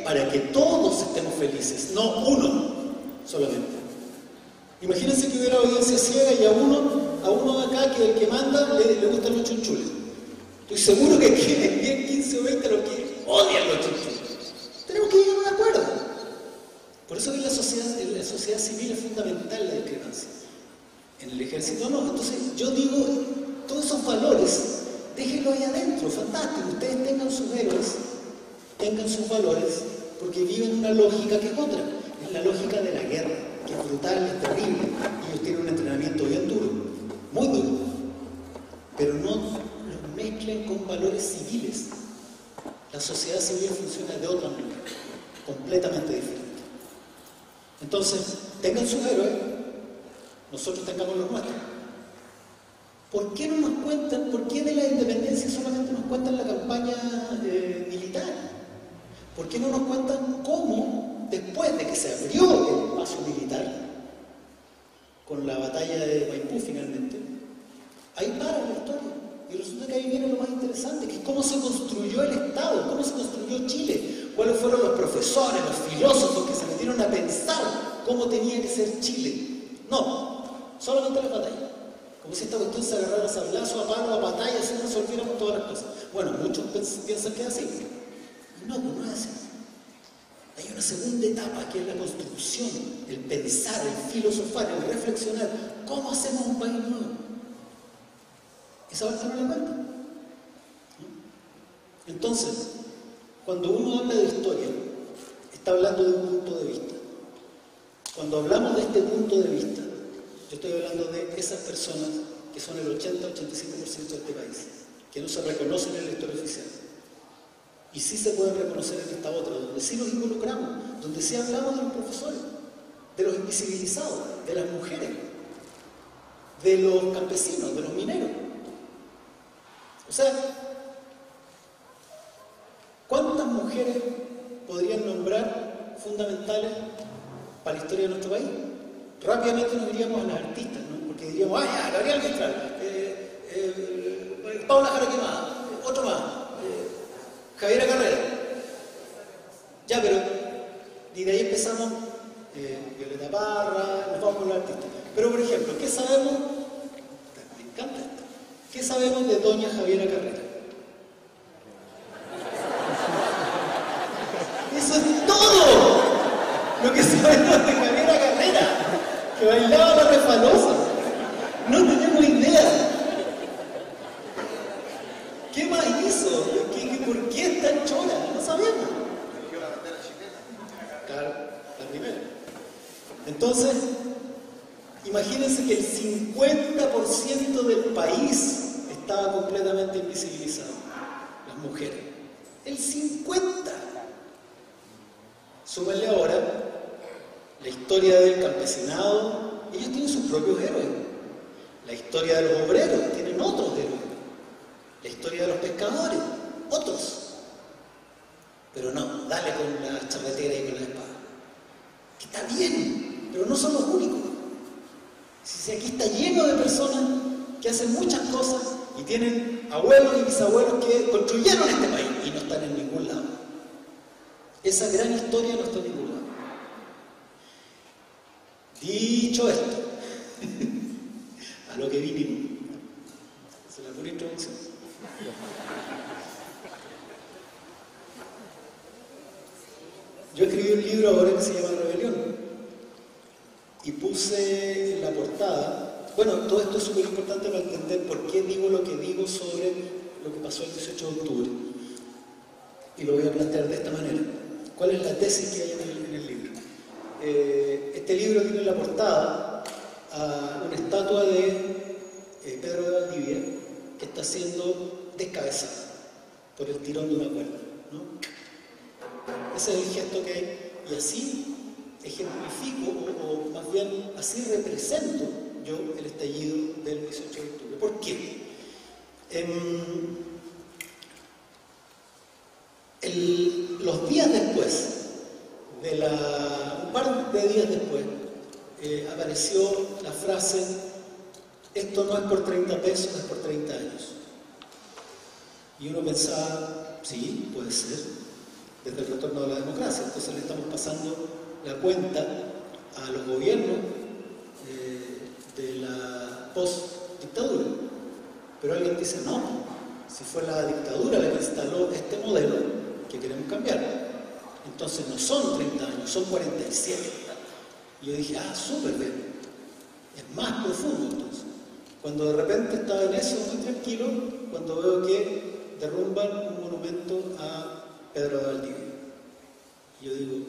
para que todos estemos felices, no uno solamente. Imagínense que hubiera audiencia ciega y a uno de acá, que el que manda, le gustan los chunchules. Estoy seguro que tiene 10, 15 o 20 los que odian los chunchules. Tenemos que llegar a un acuerdo. Por eso que en la sociedad civil es fundamental la discrepancia. En el ejército no. Entonces yo digo, todos esos valores, déjenlos ahí adentro, fantástico. Ustedes tengan sus héroes, tengan sus valores, porque viven una lógica que es otra. Es la lógica de la guerra, que es brutal, es terrible. Ellos tienen un entrenamiento bien duro, muy duro. Pero no los mezclen con valores civiles. La sociedad civil funciona de otra manera, completamente diferente. Entonces, tengan sus héroes, nosotros tengamos los nuestros. ¿Por qué no nos cuentan, por qué de la independencia solamente nos cuentan la campaña militar? ¿Por qué no nos cuentan cómo, después de que se abrió el paso militar, con la batalla de Maipú finalmente, ahí para la historia? Y resulta que ahí viene lo más interesante, que es cómo se construyó el Estado, cómo se construyó Chile, cuáles fueron los profesores, los filósofos que se metieron a pensar cómo tenía que ser Chile. No, solamente la batalla. Como si esta cuestión se agarrara a sablazo, a palo, a batalla, así resolviéramos todas las cosas. Bueno, muchos piensan que es así. No, pues no es así. Hay una segunda etapa que es la construcción, el pensar, el filosofar, el reflexionar. ¿Cómo hacemos un país nuevo? Esa parte no la cuenta. Entonces, cuando uno habla de historia, está hablando de un punto de vista. Cuando hablamos de este punto de vista, yo estoy hablando de esas personas que son el 80-85% de este país, que no se reconocen en la historia oficial. Y sí se pueden reconocer en esta otra, donde sí los involucramos, donde sí hablamos de los profesores, de los invisibilizados, de las mujeres, de los campesinos, de los mineros. O sea, ¿cuántas mujeres podrían nombrar fundamentales para la historia de nuestro país? Rápidamente nos iríamos a las artistas, ¿no? Porque diríamos, ya, Gabriel Mistral, Paula Jara Quemada, otro más, Javiera Carrera. Ya, pero y de ahí empezamos, Violeta Parra, nos vamos con los artistas. Pero, por ejemplo, ¿qué sabemos? Me encanta esto. ¿Qué sabemos de doña Javiera Carrera? ¡Eso es todo! Lo que sabemos de Javiera Carrera, que bailaba la refalosa. No tenemos idea. ¿Qué más hizo? ¿Por qué es tan chora? No sabemos. Claro, la primera. Entonces, imagínense que el 50% del país estaba completamente invisibilizado. Las mujeres. El 50%. Súmenle ahora la historia del campesinado. Ellos tienen sus propios héroes. La historia de los obreros, tienen otros héroes. La historia de los pescadores, otros. Pero no, dale con la charretera y con la espada. Que está bien, pero no son los únicos. Si aquí está lleno de personas que hacen muchas cosas y tienen abuelos y bisabuelos que construyeron este país y no están en ningún lado. Esa gran historia no está en ningún lado. Dicho esto, a lo que vinimos. Esa es la pura introducción. Yo escribí un libro ahora que se llama Rebelión y puse en la portada, bueno, todo esto es súper importante para entender por qué digo lo que digo sobre lo que pasó el 18 de octubre y lo voy a plantear de esta manera. ¿Cuál es la tesis que hay en el libro? Este libro tiene en la portada a una estatua de Pedro de Valdivia que está siendo descabezada por el tirón de una cuerda, ¿no? Ese es el gesto que hay, y así ejemplifico, o más bien así represento yo el estallido del 18 de octubre. ¿Por qué? Los días después, un par de días después, apareció la frase: esto no es por 30 pesos, es por 30 años. Y uno pensaba, sí, puede ser. desde el retorno de la democracia. Entonces le estamos pasando la cuenta a los gobiernos de la post-dictadura. Pero alguien dice, no, si fue la dictadura la que instaló este modelo que queremos cambiar. Entonces no son 30 años, son 47. Y yo dije, súper bien, es más profundo entonces. Cuando de repente estaba en eso muy tranquilo, cuando veo que derrumban un monumento a Pedro de Valdivia. Y yo digo,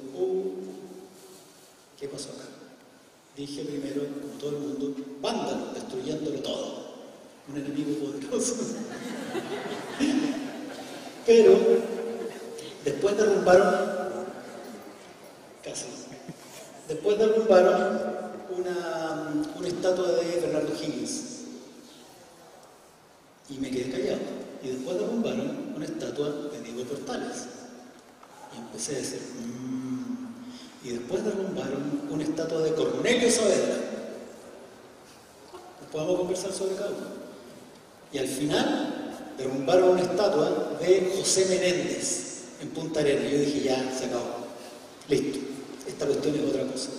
¿qué pasó acá? Dije primero, como todo el mundo, vándalo, destruyéndolo todo. Un enemigo poderoso. Pero después derrumbaron, casi, después derrumbaron una estatua de Bernardo Higgins. Y me quedé callado. Y después derrumbaron una estatua de Diego Portales. Y empecé a decir, Y después derrumbaron una estatua de Cornelio Saavedra. Después vamos a conversar sobre cada uno. Y al final derrumbaron una estatua de José Menéndez en Punta Arenas. Y yo dije, ya, se acabó. Listo. Esta cuestión es otra cosa.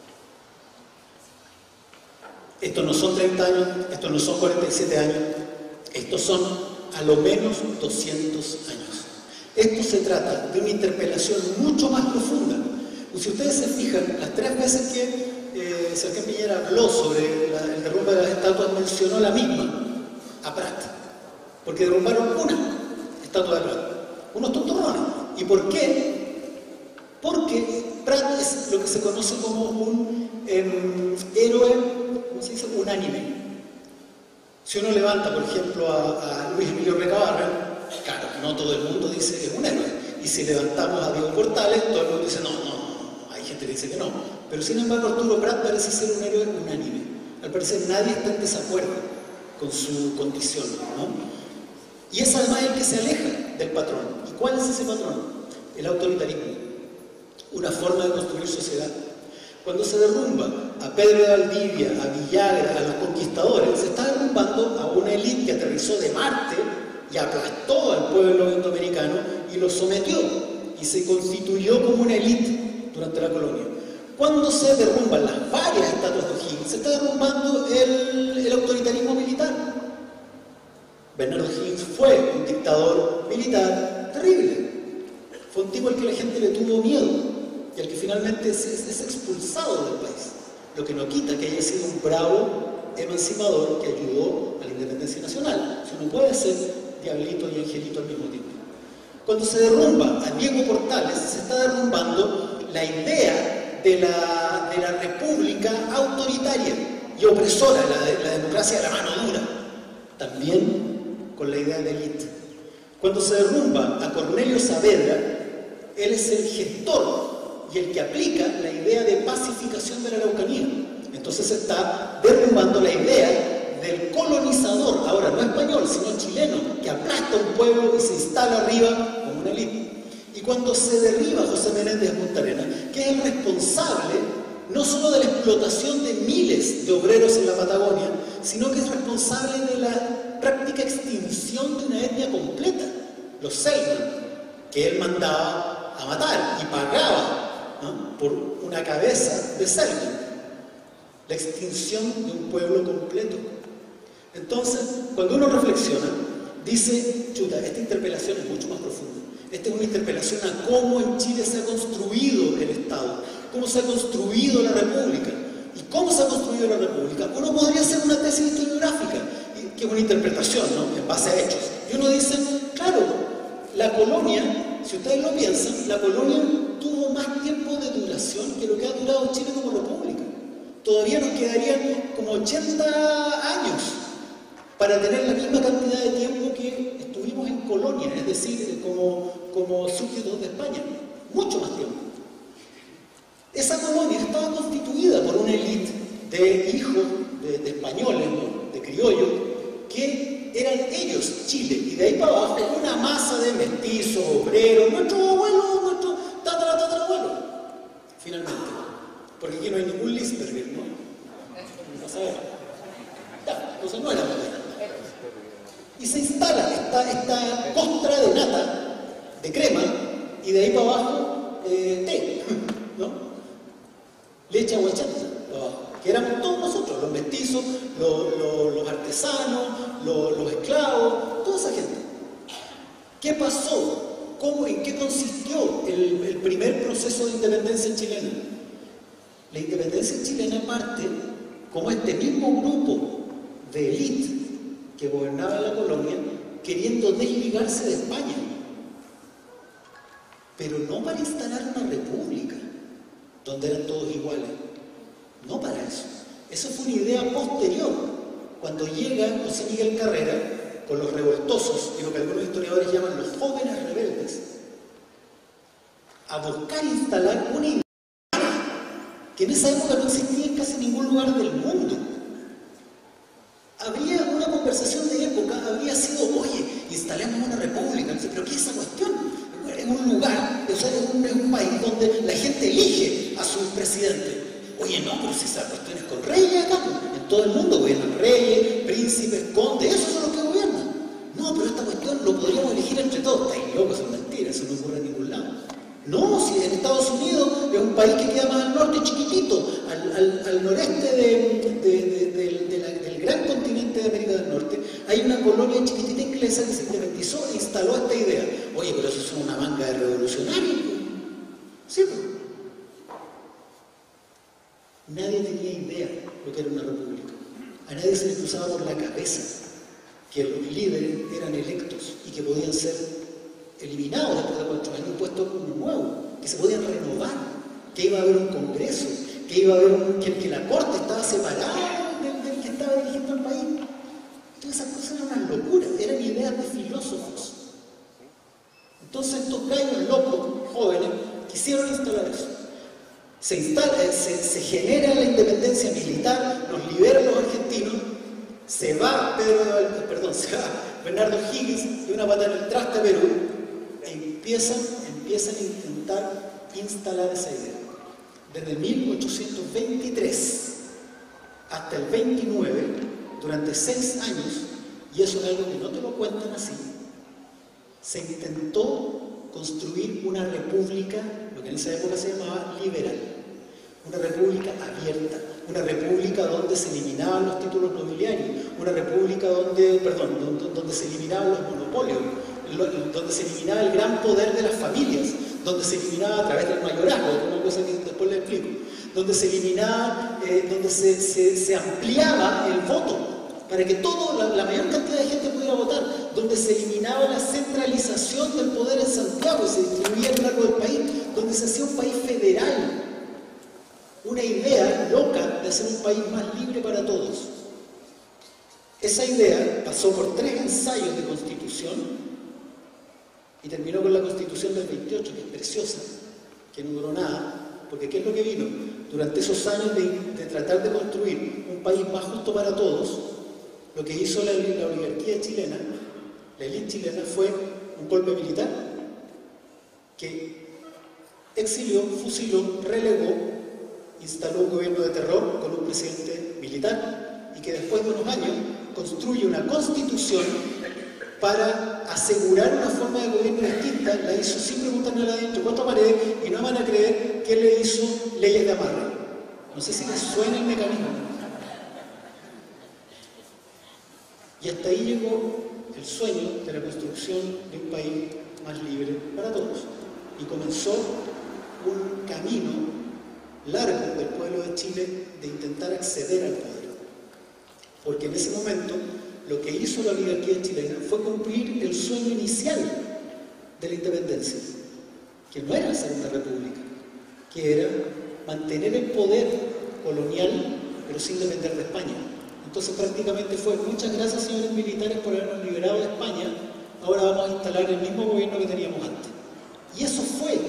Estos no son 30 años, estos no son 47 años, estos son a lo menos 200 años. Esto se trata de una interpelación mucho más profunda. Si ustedes se fijan, las 3 veces que Sebastián Piñera habló sobre el derrumbe de las estatuas, mencionó la misma, a Prat. Porque derrumbaron una estatua de Prat, unos tontorrones. ¿Y por qué? Porque Prat es lo que se conoce como un héroe, ¿cómo se dice? Unánime. Si uno levanta, por ejemplo, a Luis Emilio Recabarren, claro, no todo el mundo dice que es un héroe. Y si levantamos a Diego Portales, todo el mundo dice no, hay gente que dice que no. Pero sin embargo, Arturo Prat parece ser un héroe unánime. Al parecer nadie está en desacuerdo con su condición, ¿no? Y es además el que se aleja del patrón. ¿Y cuál es ese patrón? El autoritarismo. Una forma de construir sociedad. Cuando se derrumba a Pedro de Valdivia, a Villagra, a los conquistadores, se está derrumbando a una élite que aterrizó de Marte y aplastó al pueblo indoamericano y lo sometió y se constituyó como una élite durante la colonia. Cuando se derrumban las varias estatuas de O'Higgins, se está derrumbando el autoritarismo militar. Bernardo Higgins fue un dictador militar terrible. Fue un tipo al que la gente le tuvo miedo y al que finalmente es expulsado del país. Lo que no quita que haya sido un bravo emancipador que ayudó a la independencia nacional. O sea, no puede ser diablito y angelito al mismo tiempo. Cuando se derrumba a Diego Portales, se está derrumbando la idea de la república autoritaria y opresora, la democracia de la mano dura. También con la idea de élite. Cuando se derrumba a Cornelio Saavedra, él es el gestor y el que aplica la idea de pacificación de la Araucanía. Entonces se está derrumbando la idea del colonizador, ahora no español, sino chileno, que aplasta un pueblo y se instala arriba como una élite. Y cuando se derriba José Menéndez de Punta Arenas, que es el responsable no solo de la explotación de miles de obreros en la Patagonia, sino que es responsable de la práctica extinción de una etnia completa, los Selknam, que él mandaba a matar y pagaba, ¿no?, por una cabeza de Selknam. La extinción de un pueblo completo. Entonces, cuando uno reflexiona, dice, chuta, esta interpelación es mucho más profunda. Esta es una interpelación a cómo en Chile se ha construido el Estado, cómo se ha construido la República. ¿Y cómo se ha construido la República? Uno podría hacer una tesis historiográfica, que es una interpretación, ¿no?, en base a hechos. Y uno dice, claro, la colonia, si ustedes lo piensan, la colonia tuvo más tiempo de duración que lo que ha durado Chile como república. Todavía nos quedarían como 80 años para tener la misma cantidad de tiempo que estuvimos en colonia, es decir, como súbditos de España. Mucho más tiempo. Esa colonia estaba constituida por una élite de hijos de españoles, ¿no?, de criollos, que eran ellos, Chile, y de ahí para abajo una masa de mestizos, obreros, nuestros abuelos, nuestros tatarabuelos, finalmente. Porque aquí no hay ningún Lisberger, ¿no? No sabemos. Ya, entonces no era verdad. Y se instala esta costra de nata, de crema, y de ahí para abajo té, ¿no? Leche aguachanta, para abajo, que éramos todos nosotros, los mestizos, los artesanos, los esclavos, toda esa gente. ¿Qué pasó? ¿En qué consistió el primer proceso de independencia chilena? La independencia chilena parte como este mismo grupo de élite que gobernaba la colonia queriendo desligarse de España, pero no para instalar una república donde eran todos iguales, no para eso. Eso fue una idea posterior, cuando llega José Miguel Carrera con los revoltosos, y lo que algunos historiadores llaman los jóvenes rebeldes, a buscar instalar una idea que en esa época no existía en casi ningún lugar del mundo. Habría una conversación de época, habría sido, oye, instalemos una república. Dice, pero ¿qué es esa cuestión? Es un lugar, es un país donde la gente elige a su presidente. Oye, no, pero si esa cuestión es con reyes acá, en todo el mundo gobiernan reyes, príncipes, condes, esos son los que gobiernan. No, pero esta cuestión lo podríamos elegir entre todos. Estáis locos, son mentiras, eso no ocurre en ningún lado. No, si en Estados Unidos es un país que queda más al norte, chiquitito, al noreste del gran continente de América del Norte, hay una colonia chiquitita inglesa que se independizó e instaló esta idea. Oye, pero eso son una manga de revolucionarios. ¿Sí? Nadie tenía idea de lo que era una república. A nadie se le cruzaba por la cabeza que los líderes eran electos y que podían ser eliminados después de 4 años y puestos como nuevos, que se podían renovar, que iba a haber un congreso, que iba a haber que la corte estaba separada del que estaba dirigiendo el país. Todas esas cosas eran unas locuras, eran ideas de filósofos. Entonces estos gallos locos, jóvenes, quisieron instalar eso. Se genera la independencia militar, nos liberan los argentinos, se va Bernardo Higgins de una pata en el traste a Perú, e empiezan a intentar instalar esa idea. Desde 1823 hasta el 29, durante 6 años, y eso es algo que no te lo cuentan así, se intentó construir una república, lo que en esa época se llamaba liberal, una república abierta, una república donde se eliminaban los títulos nobiliarios, una república donde se eliminaban los monopolios, donde se eliminaba el gran poder de las familias, donde se eliminaba a través del mayorazgo, una cosa que después les explico, donde se eliminaba, donde se ampliaba el voto para que la mayor cantidad de gente pudiera votar, donde se eliminaba la centralización del poder en Santiago y se distribuía a lo largo del país, donde se hacía un país federal. Una idea loca de hacer un país más libre para todos. Esa idea pasó por 3 ensayos de constitución y terminó con la Constitución del 28, que es preciosa, que no duró nada, porque ¿qué es lo que vino? Durante esos años de tratar de construir un país más justo para todos, lo que hizo la oligarquía chilena, la élite chilena, fue un golpe militar que exilió, fusiló, relegó, instaló un gobierno de terror con un presidente militar y que después de unos años construye una constitución para asegurar una forma de gobierno distinta. La hizo sin preguntarle a nadie entre 4 paredes y no van a creer que le hizo leyes de amarre. No sé si les suena el mecanismo. Y hasta ahí llegó el sueño de la construcción de un país más libre para todos. Y comenzó un camino largo del pueblo de Chile de intentar acceder al poder. Porque en ese momento lo que hizo la oligarquía chilena fue cumplir el sueño inicial de la independencia, que no era hacer una república, que era mantener el poder colonial pero sin depender de España. Entonces prácticamente fue: muchas gracias, señores militares, por habernos liberado de España, ahora vamos a instalar el mismo gobierno que teníamos antes. Y eso fue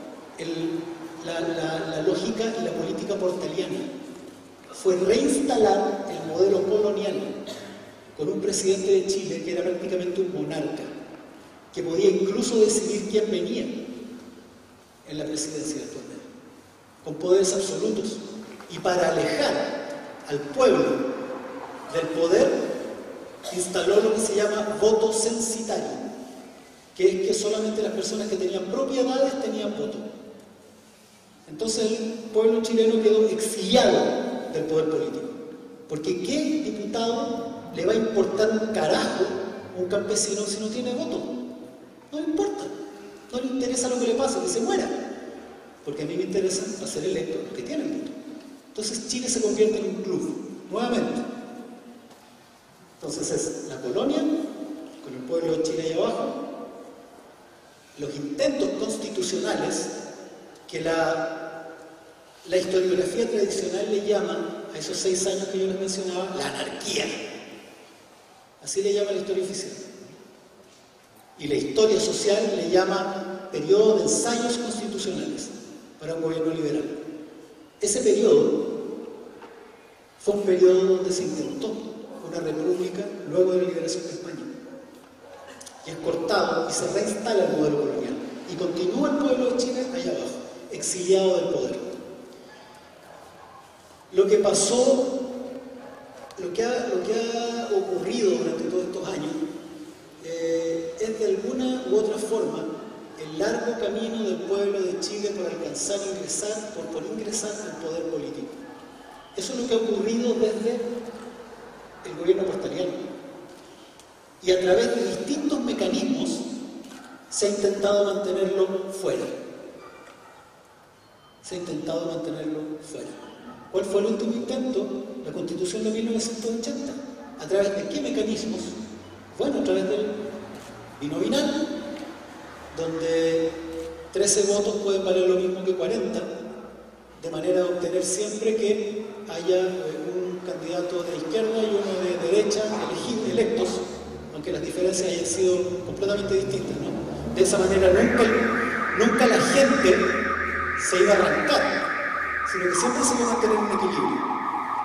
la lógica y la política portaliana. Fue reinstalar el modelo colonial con un presidente de Chile que era prácticamente un monarca, que podía incluso decidir quién venía en la presidencia después de él, con poderes absolutos. Y para alejar al pueblo del poder, instaló lo que se llama voto censitario. que es que solamente las personas que tenían propiedades tenían voto. Entonces el pueblo chileno quedó exiliado del poder político. Porque ¿qué diputado le va a importar un carajo a un campesino si no tiene voto? No le importa. No le interesa lo que le pase, que se muera. Porque a mí me interesa hacer electos los que tienen voto. Entonces Chile se convierte en un club, nuevamente. Entonces es la colonia, con el pueblo de Chile ahí abajo, los intentos constitucionales que la historiografía tradicional le llama, a esos 6 años que yo les mencionaba, la anarquía. Así le llama la historia oficial. Y la historia social le llama periodo de ensayos constitucionales para un gobierno liberal. Ese periodo fue un periodo donde se intentó una república luego de la liberación de España. Y es cortado y se reinstala el modelo colonial. Y continúa el pueblo de Chile allá abajo, exiliado del poder. Lo que pasó, lo que ha ocurrido durante todos estos años, es de alguna u otra forma el largo camino del pueblo de Chile por alcanzar e ingresar, por ingresar al poder político. Eso es lo que ha ocurrido desde el gobierno postaliano. Y a través de distintos mecanismos se ha intentado mantenerlo fuera. Se ha intentado mantenerlo fuera. ¿Cuál fue el último intento? La Constitución de 1980. ¿A través de qué mecanismos? Bueno, a través del binominal, donde 13 votos pueden valer lo mismo que 40, de manera de obtener siempre que haya un candidato de izquierda y uno de derecha electos, aunque las diferencias hayan sido completamente distintas, ¿no? De esa manera nunca la gente se iba a arrancar, sino que siempre se iba a mantener un equilibrio.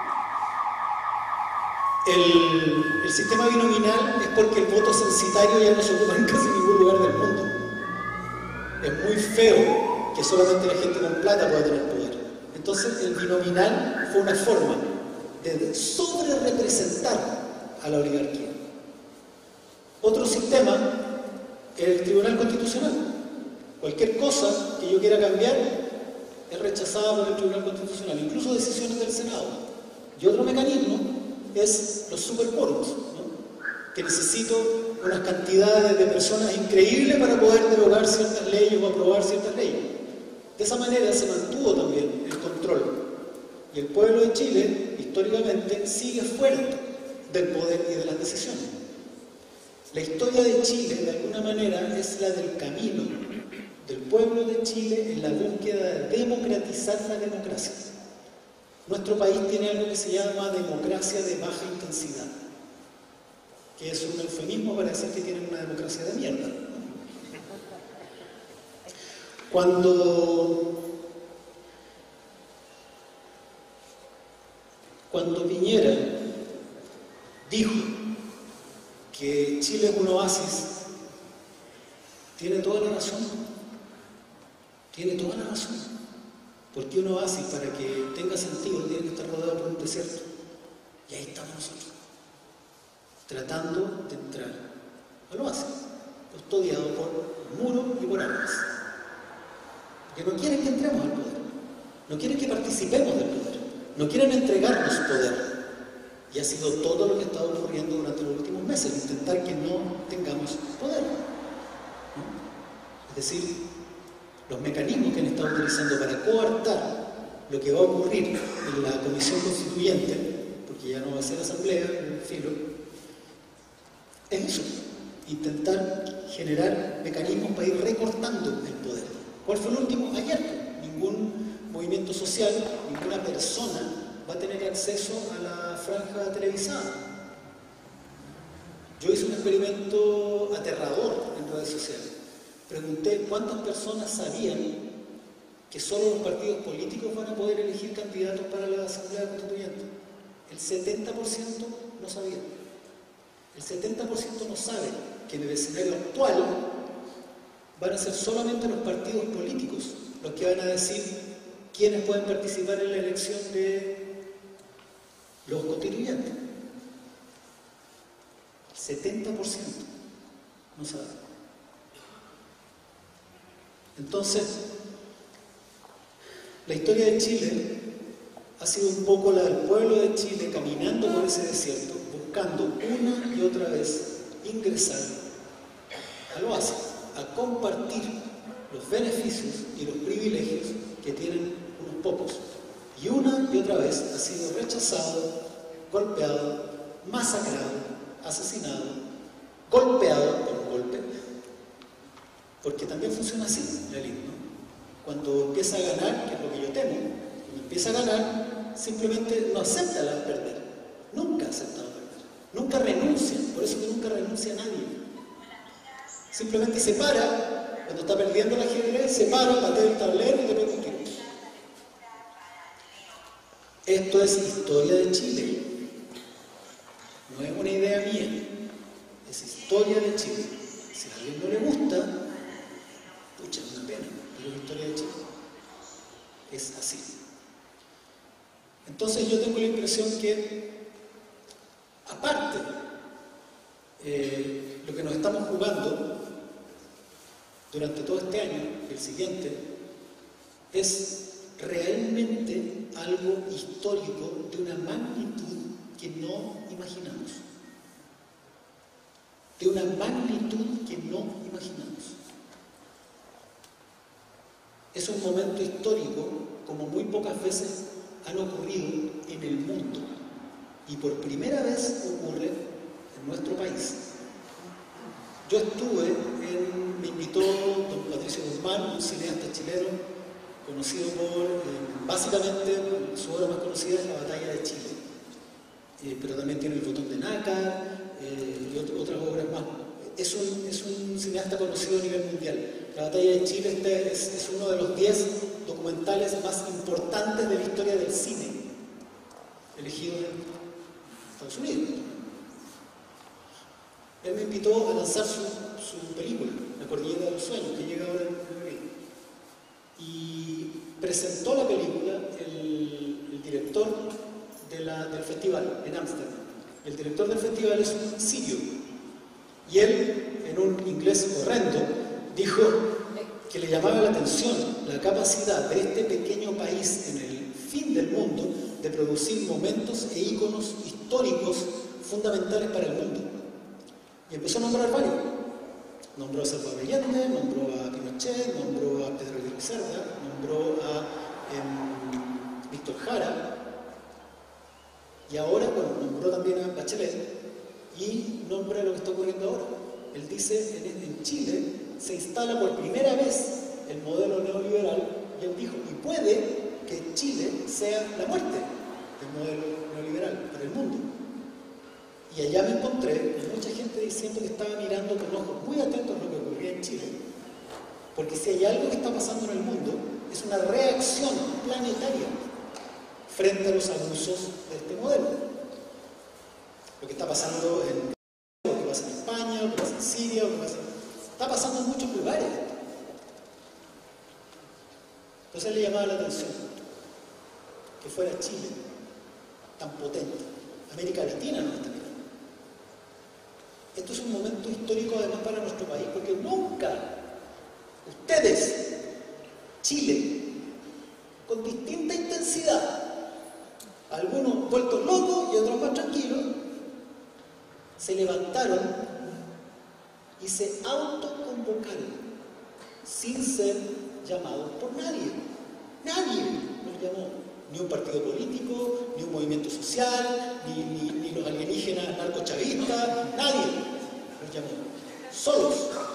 El sistema binominal es porque el voto censitario ya no se ocupa en casi ningún lugar del mundo. Es muy feo que solamente la gente con plata pueda tener poder. Entonces el binominal fue una forma de sobre-representar a la oligarquía. Otro sistema es el Tribunal Constitucional. Cualquier cosa que yo quiera cambiar es rechazada por el Tribunal Constitucional, incluso decisiones del Senado. Y otro mecanismo es los superquórums, ¿no? Que necesito unas cantidades de personas increíbles para poder derogar ciertas leyes o aprobar ciertas leyes. De esa manera se mantuvo también el control. Y el pueblo de Chile, históricamente, sigue fuera del poder y de las decisiones. La historia de Chile, de alguna manera, es la del camino del pueblo de Chile en la búsqueda de democratizar la democracia. Nuestro país tiene algo que se llama democracia de baja intensidad, que es un eufemismo para decir que tienen una democracia de mierda. Cuando Piñera dijo que Chile es un oasis, tiene toda la razón. Tiene toda la razón. Porque un oasis, para que tenga sentido, tiene que estar rodeado por un desierto. Y ahí estamos nosotros, tratando de entrar al oasis, custodiado por muros y por armas. Porque no quieren que entremos al poder, no quieren que participemos del poder, no quieren entregarnos poder. Y ha sido todo lo que ha estado ocurriendo durante los últimos meses, intentar que no tengamos poder, ¿no? Es decir, los mecanismos que han estado utilizando para coartar lo que va a ocurrir en la comisión constituyente, porque ya no va a ser asamblea, en filo, es eso, intentar generar mecanismos para ir recortando el poder. ¿Cuál fue el último? Ayer. Ningún movimiento social, ninguna persona va a tener acceso a la franja televisada. Yo hice un experimento aterrador en redes sociales. Pregunté cuántas personas sabían que solo los partidos políticos van a poder elegir candidatos para la Asamblea Constituyente. El 70% no sabía. El 70% no sabe que en el escenario actual van a ser solamente los partidos políticos los que van a decir quiénes pueden participar en la elección de los constituyentes. El 70% no sabe. Entonces, la historia de Chile ha sido un poco la del pueblo de Chile caminando por ese desierto, buscando una y otra vez ingresar al oasis, a compartir los beneficios y los privilegios que tienen unos pocos. Y una y otra vez ha sido rechazado, golpeado, masacrado, asesinado, golpeado por un golpe. Porque también funciona así la élite, ¿no? Cuando empieza a ganar, que es lo que yo temo, cuando empieza a ganar, simplemente no acepta la perder. Nunca acepta la perder. Nunca renuncia. Por eso que nunca renuncia a nadie. Simplemente se para, cuando está perdiendo el ajedrez, se para, patea el tablero y le pega un tiro. Esto es historia de Chile. No es una idea mía. Es historia de Chile. Si a alguien no le gusta, pucha, es una pena, pero la historia de Chile es así. Entonces yo tengo la impresión que, aparte, lo que nos estamos jugando durante todo este año y el siguiente es realmente algo histórico de una magnitud que no imaginamos. De una magnitud que no imaginamos. Es un momento histórico como muy pocas veces han ocurrido en el mundo y por primera vez ocurre en nuestro país. Yo estuve me invitó don Patricio Guzmán, un cineasta chileno conocido por, básicamente su obra más conocida es La Batalla de Chile, pero también tiene El Botón de Nácar y otras obras más. Es un cineasta conocido a nivel mundial. La Batalla de Chile es uno de los 10 documentales más importantes de la historia del cine, elegidos en Estados Unidos. Él me invitó a lanzar su película, La Cordillera de los Sueños, que llega ahora en abril. Y presentó la película el director del festival en Ámsterdam. El director del festival es un sirio. Y él, en un inglés horrendo, dijo que le llamaba la atención la capacidad de este pequeño país en el fin del mundo de producir momentos e íconos históricos fundamentales para el mundo. Y empezó a nombrar varios. Nombró a Salvador Allende, nombró a Pinochet, nombró a Pedro Aguirre Cerda, nombró a Víctor Jara, y ahora, bueno, nombró también a Bachelet, y nombra lo que está ocurriendo ahora. Él dice, en Chile se instala por primera vez el modelo neoliberal, y él dijo, y puede que Chile sea la muerte del modelo neoliberal para el mundo. Y allá me encontré con mucha gente diciendo que estaba mirando con ojos muy atentos a lo que ocurría en Chile, porque si hay algo que está pasando en el mundo, es una reacción planetaria frente a los abusos de este modelo. Lo que está pasando lo que pasa en España, lo que pasa en Siria, está pasando en muchos lugares. Entonces le llamaba la atención que fuera Chile tan potente. América Latina no está mirando. Esto es un momento histórico además para nuestro país, porque nunca ustedes, Chile, con distinta intensidad, algunos vueltos locos y otros más tranquilos, se levantaron y se autoconvocaron sin ser llamados por nadie. Nadie los llamó, ni un partido político, ni un movimiento social, ni los alienígenas narcochavistas, nadie los llamó, solos.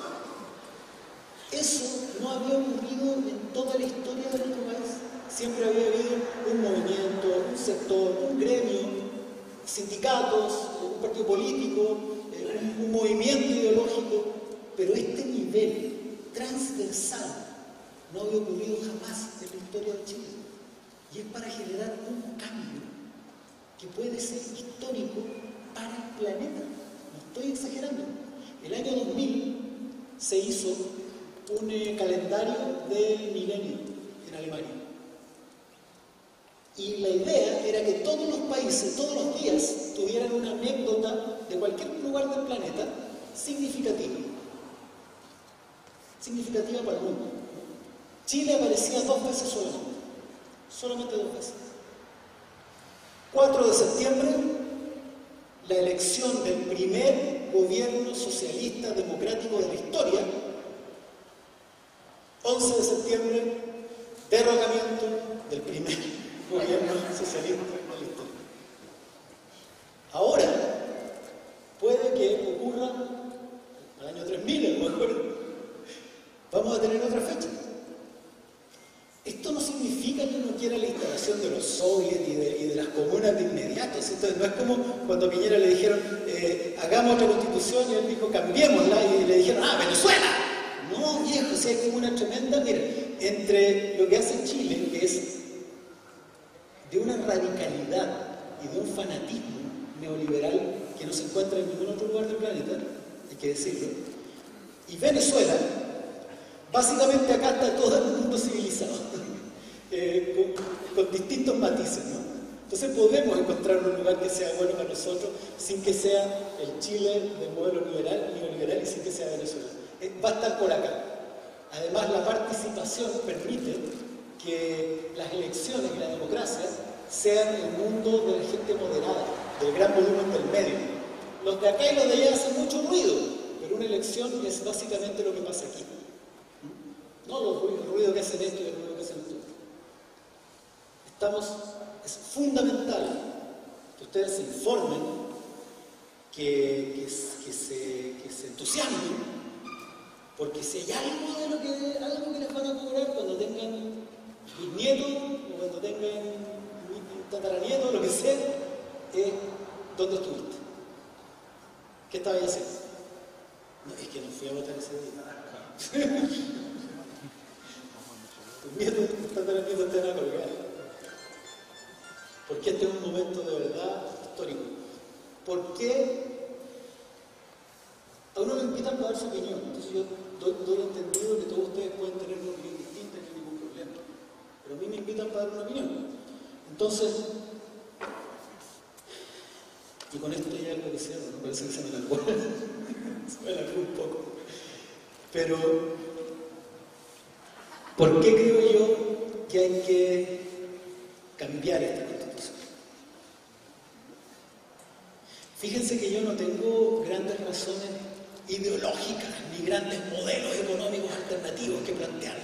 Eso no había ocurrido en toda la historia de nuestro país. Siempre había habido un movimiento, un sector, un gremio, sindicatos, un partido político, un movimiento ideológico, pero este nivel transversal no había ocurrido jamás en la historia de Chile. Y es para generar un cambio que puede ser histórico para el planeta. No estoy exagerando. El año 2000 se hizo un calendario del milenio en Alemania. Y la idea era que todos los países, todos los días, tuvieran una anécdota de cualquier lugar del planeta significativa. Significativa para el mundo. Chile aparecía 2 veces solamente 2 veces. 4 de septiembre, la elección del primer gobierno socialista democrático de la historia. 11 de septiembre, derrocamiento del primer gobierno socialista de la historia. Ahora, puede que ocurra al año 3000, a lo mejor vamos a tener otra fecha. Esto no significa que uno quiera la instalación de los soviets y de las comunas de inmediato. Entonces, no es como cuando a Piñera le dijeron hagamos otra constitución y él dijo cambiémosla y le dijeron Venezuela. No, viejo, si hay como una tremenda, mira, entre lo que hace Chile, que es de una radicalidad y de un fanatismo neoliberal que no se encuentra en ningún otro lugar del planeta, hay que decirlo, y Venezuela, básicamente acá está todo el mundo civilizado, con distintos matices, ¿no? Entonces podemos encontrar un lugar que sea bueno para nosotros sin que sea el Chile del modelo neoliberal y sin que sea Venezuela. Va a estar por acá. Además, la participación permite que las elecciones y la democracia sean el mundo de la gente moderada, del gran volumen del medio. Los de acá y los de allá hacen mucho ruido, pero una elección es básicamente lo que pasa aquí. No el ruido que hacen esto y el ruido que hacen esto. Es fundamental que ustedes se informen, que se entusiasmen, porque si hay algo que les van a cobrar cuando tengan bisnietos o cuando tengan tataranietos, lo que sea, es ¿dónde estuviste? ¿Qué estabas haciendo? No, es que no fui a votar ese día. Tus nietos, tus tataranietos te van a colgar. Porque este es un momento de verdad histórico. ¿Por qué? A uno me invitan para dar su opinión, entonces yo doy entendido que todos ustedes pueden tener una opinión distinta, no hay ningún problema. Pero a mí me invitan para dar una opinión. Entonces, y con esto ya algo que cierro, ¿no? Parece que se me alargó. Se me alargó un poco. Pero, ¿por qué creo yo que hay que cambiar esta Constitución? Fíjense que yo no tengo grandes razones ideológicas ni grandes modelos económicos alternativos que plantearle.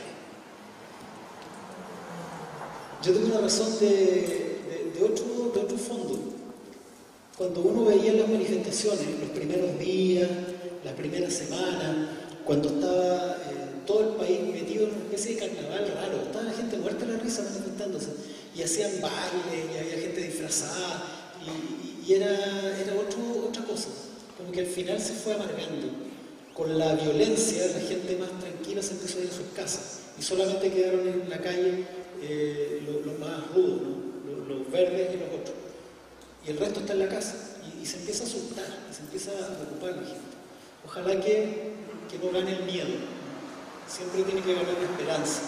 Yo tengo una razón de otro fondo. Cuando uno veía las manifestaciones, los primeros días, la primera semana, cuando estaba todo el país metido en una especie de carnaval raro, estaba la gente muerta de la risa manifestándose, y hacían bailes, y había gente disfrazada, y era otra cosa. Como que al final se fue amargando. Con la violencia, la gente más tranquila se empezó a ir a sus casas, y solamente quedaron en la calle los más rudos, ¿no? los verdes y los otros. Y el resto está en la casa, y se empieza a asustar, y se empieza a preocupar la gente. Ojalá que no gane el miedo, siempre tiene que ganar la esperanza.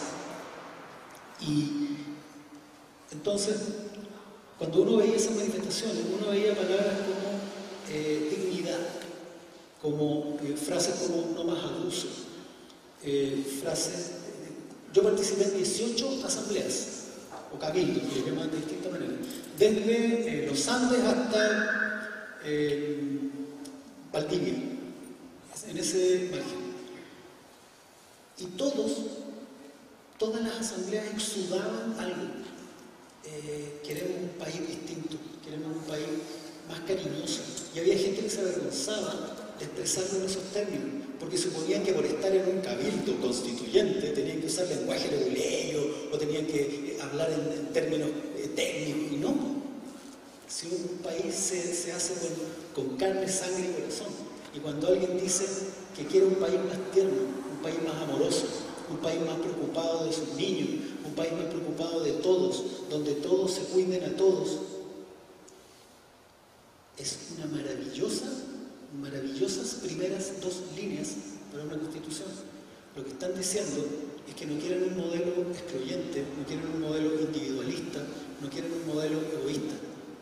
Y entonces, cuando uno veía esas manifestaciones, uno veía palabras como dignidad, como frases como no más abuso, frases. Yo participé en 18 asambleas, o cabildos, que le llaman de distintas maneras, desde los Andes hasta Valdivia, en ese margen. Y todas las asambleas exudaban algo. Queremos un país distinto, queremos un país más cariñoso. Y había gente que se avergonzaba de expresarlo en esos términos, porque suponían que por estar en un cabildo constituyente tenían que usar lenguaje leguleyo o tenían que hablar en términos técnicos, y no. Si un país se hace con carne, sangre y corazón, y cuando alguien dice que quiere un país más tierno, un país más amoroso, un país más preocupado de sus niños, un país más preocupado de todos, donde todos se cuiden a todos, es maravillosas primeras 2 líneas para una constitución. Lo que están diciendo es que no quieren un modelo excluyente, no quieren un modelo individualista, no quieren un modelo egoísta.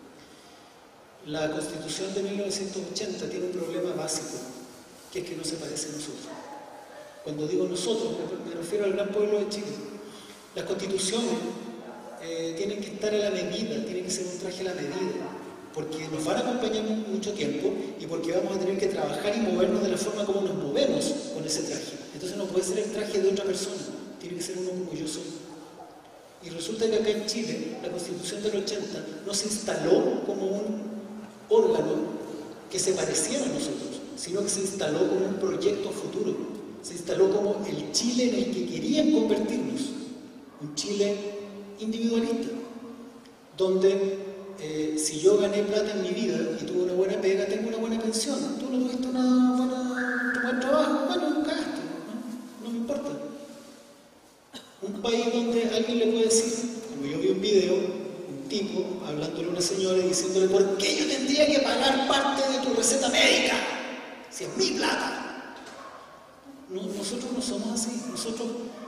La Constitución de 1980 tiene un problema básico, que es que no se parece a nosotros. Cuando digo nosotros, me refiero al gran pueblo de Chile. Las constituciones tienen que estar a la medida, tienen que ser un traje a la medida, porque nos van a acompañar mucho tiempo y porque vamos a tener que trabajar y movernos de la forma como nos movemos con ese traje. Entonces no puede ser el traje de otra persona, tiene que ser uno como yo soy. Y resulta que acá en Chile, la Constitución del 80 no se instaló como un órgano que se pareciera a nosotros, sino que se instaló como un proyecto futuro. Se instaló como el Chile en el que querían convertirnos, un Chile individualista, donde si yo gané plata en mi vida y tuve una buena pega, tengo una buena pensión. Tú no tuviste un buen trabajo, bueno, cagaste, no me importa. Un país donde alguien le puede decir, como yo vi un video, un tipo hablándole a una señora y diciéndole, ¿por qué yo tendría que pagar parte de tu receta médica? Si es mi plata. No, nosotros no somos así. Nosotros,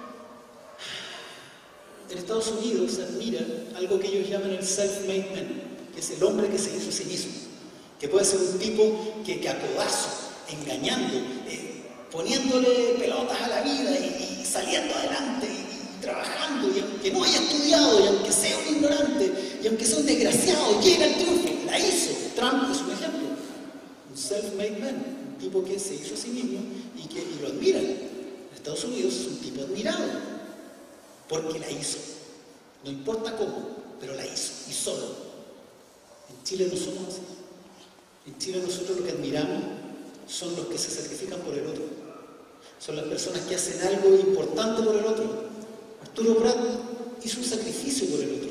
en Estados Unidos se admira algo que ellos llaman el self-made man, que es el hombre que se hizo a sí mismo, que puede ser un tipo que a codazo, engañando, poniéndole pelotas a la vida y saliendo adelante y trabajando, y aunque no haya estudiado, y aunque sea un ignorante, y aunque sea un desgraciado, llega al triunfo. La hizo. Trump es un ejemplo. Un self-made man, un tipo que se hizo a sí mismo y lo admiran. En Estados Unidos es un tipo admirado, porque la hizo. No importa cómo, pero la hizo, y solo. En Chile no somos así. En Chile nosotros lo que admiramos son los que se sacrifican por el otro. Son las personas que hacen algo importante por el otro. Arturo Prat hizo un sacrificio por el otro.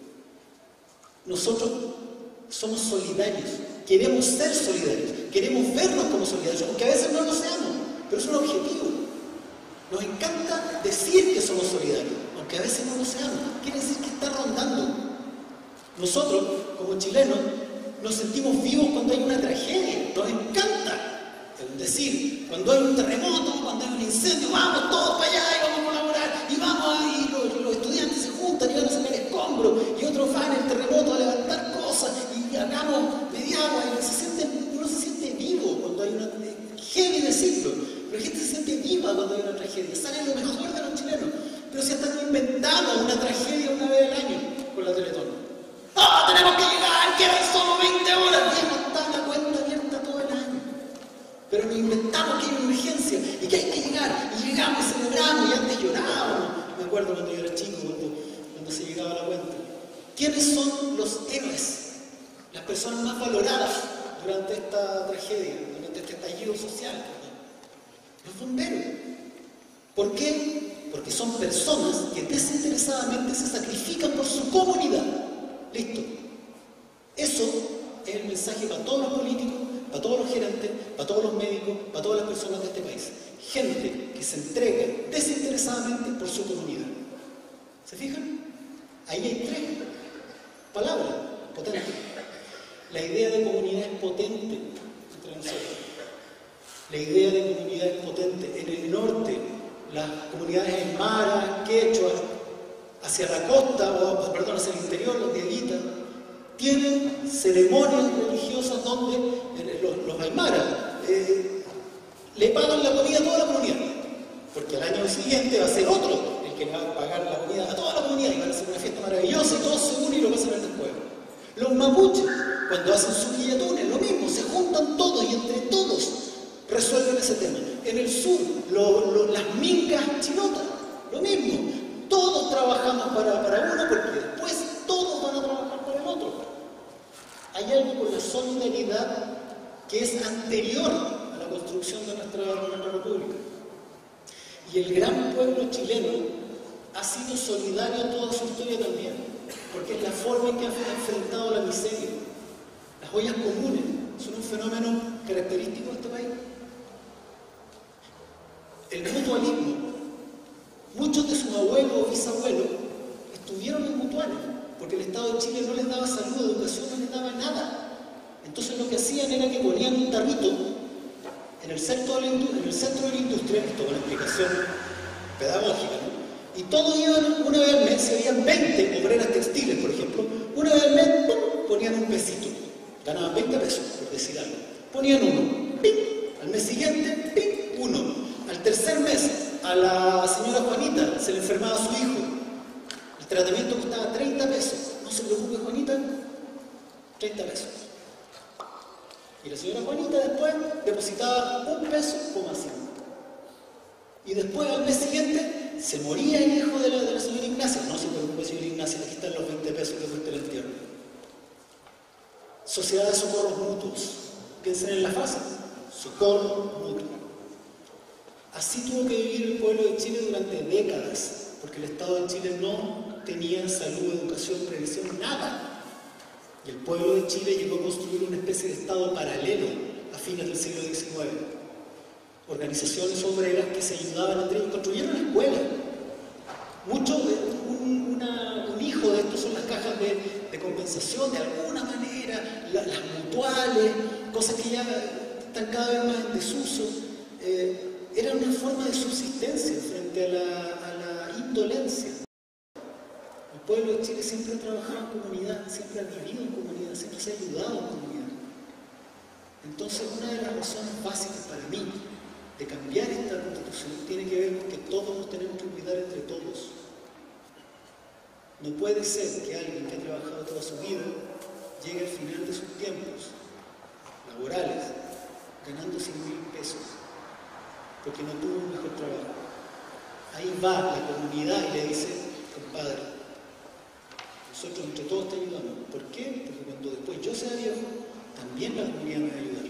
Nosotros somos solidarios, queremos ser solidarios, queremos vernos como solidarios, aunque a veces no lo seamos, pero es un objetivo. Nos encanta decir que somos solidarios, aunque a veces no lo seamos. Quiere decir que está rondando. Nosotros, como chilenos, nos sentimos vivos cuando hay una tragedia. Nos encanta. Es decir, cuando hay un terremoto, cuando hay un incendio, vamos todos para allá y vamos a colaborar. Y vamos ahí, los estudiantes se juntan y van a sacar escombros. Y otros van en el terremoto a levantar cosas. Y hagamos mediagua. Y uno se siente vivo cuando hay una... heavy decirlo. Pero la gente se siente viva cuando hay una tragedia. Sale lo mejor de los chilenos. Pero si hasta inventamos una tragedia una vez al año con la Teletón. ¡Ah, tenemos que llegar! ¡Quedan solo 20 horas! Viejo, está la cuenta abierta todo el año. Pero nos inventamos que hay una emergencia y que hay que llegar. Y llegamos y celebramos y antes llorábamos. Me acuerdo cuando yo era chico, cuando se llegaba a la cuenta. ¿Quiénes son los héroes? Las personas más valoradas durante esta tragedia, durante este estallido social. Los bomberos. ¿Por qué? Porque son personas que desinteresadamente se sacrifican por su comunidad. Listo. Eso es el mensaje para todos los políticos, para todos los gerentes, para todos los médicos, para todas las personas de este país. Gente que se entrega desinteresadamente por su comunidad. ¿Se fijan? Ahí hay 3 palabras potentes. La idea de comunidad es potente entre nosotros. La idea de comunidad es potente. En el norte, las comunidades aymaras, quechuas, hacia la costa, hacia el interior, los dieguitas, tienen ceremonias religiosas donde los aymaras le pagan la comida a toda la comunidad, porque al año siguiente va a ser otro el que le va a pagar la comida a toda la comunidad y van a hacer una fiesta maravillosa y todos se unen y lo pasan en el pueblo. Los mapuches, cuando hacen sus guillatunes, lo mismo, se juntan todos y entre todos resuelven ese tema. En el sur, las mincas chinotas, lo mismo. Todos trabajamos para uno porque después todos van a trabajar para el otro. Hay algo con la solidaridad que es anterior a la construcción de nuestra república. Y el gran pueblo chileno ha sido solidario toda su historia también, porque es la forma en que ha enfrentado la miseria. Las ollas comunes son un fenómeno característico de este país. El mutualismo. Muchos de sus abuelos o bisabuelos estuvieron en mutuales, porque el Estado de Chile no les daba salud, educación, no les daba nada. Entonces lo que hacían era que ponían un tarrito en el centro de la industria, esto con explicación pedagógica, ¿no? Y todos iban una vez al mes, si habían 20 obreras textiles, por ejemplo, una vez al mes ponían un pesito, ganaban 20 pesos, por decir algo. Ponían uno, ¡ping! Al mes siguiente, ¡ping! Uno. Al tercer mes, a la señora Juanita se le enfermaba su hijo tratamiento costaba 30 pesos. No se preocupe, Juanita, 30 pesos. Y la señora Juanita después depositaba 1 peso, coma 5. Y después, al mes siguiente, se moría el hijo de la señora Ignacia. No se preocupe, señora Ignacia, aquí están los 20 pesos que cuesta el entierro. Sociedad de socorros mutuos. Piensen en la fase. Socorro mutuo. Así tuvo que vivir el pueblo de Chile durante décadas, porque el Estado de Chile no tenía salud, educación, prevención, nada. Y el pueblo de Chile llegó a construir una especie de Estado paralelo a fines del siglo XIX. Organizaciones obreras que se ayudaban entre ellos, construyeron escuelas. Un hijo de esto son las cajas de compensación, de alguna manera, las mutuales, cosas que ya están cada vez más en desuso. Era una forma de subsistencia frente a la indolencia. El pueblo de Chile siempre ha trabajado en comunidad, siempre ha vivido en comunidad, siempre se ha ayudado en comunidad. Entonces, una de las razones básicas para mí de cambiar esta constitución tiene que ver con que todos nos tenemos que cuidar entre todos. No puede ser que alguien que ha trabajado toda su vida llegue al final de sus tiempos laborales ganando 100.000 pesos porque no tuvo un mejor trabajo. Ahí va la comunidad y le dice, compadre, nosotros entre todos te ayudamos. ¿Por qué? Porque cuando después yo sea viejo, también la comunidad me va a ayudar.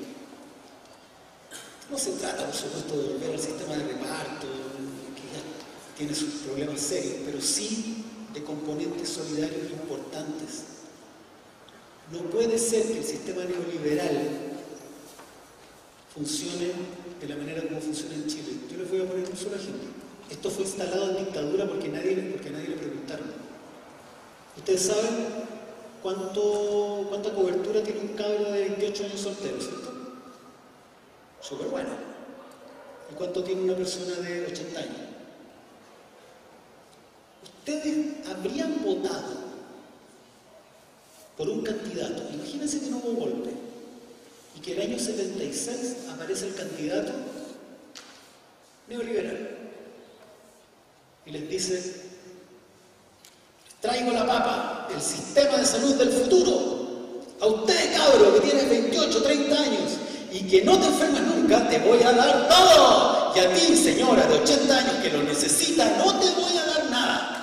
No se trata, por supuesto, de volver al sistema de reparto, que ya tiene sus problemas serios, pero sí de componentes solidarios importantes. No puede ser que el sistema neoliberal funcione de la manera como funciona en Chile. Yo les voy a poner un solo ejemplo. Esto fue instalado en dictadura porque a nadie le preguntaron. Ustedes saben cuánta cobertura tiene un cabro de 28 años soltero, ¿cierto? Súper bueno. ¿Y cuánto tiene una persona de 80 años? Ustedes habrían votado por un candidato. Imagínense que no hubo golpe y que el año 76 aparece el candidato neoliberal y les dice: traigo la papa, el sistema de salud del futuro. A usted, cabro, que tienes 28, 30 años y que no te enfermas nunca, te voy a dar todo. Y a ti, señora de 80 años que lo necesita, no te voy a dar nada.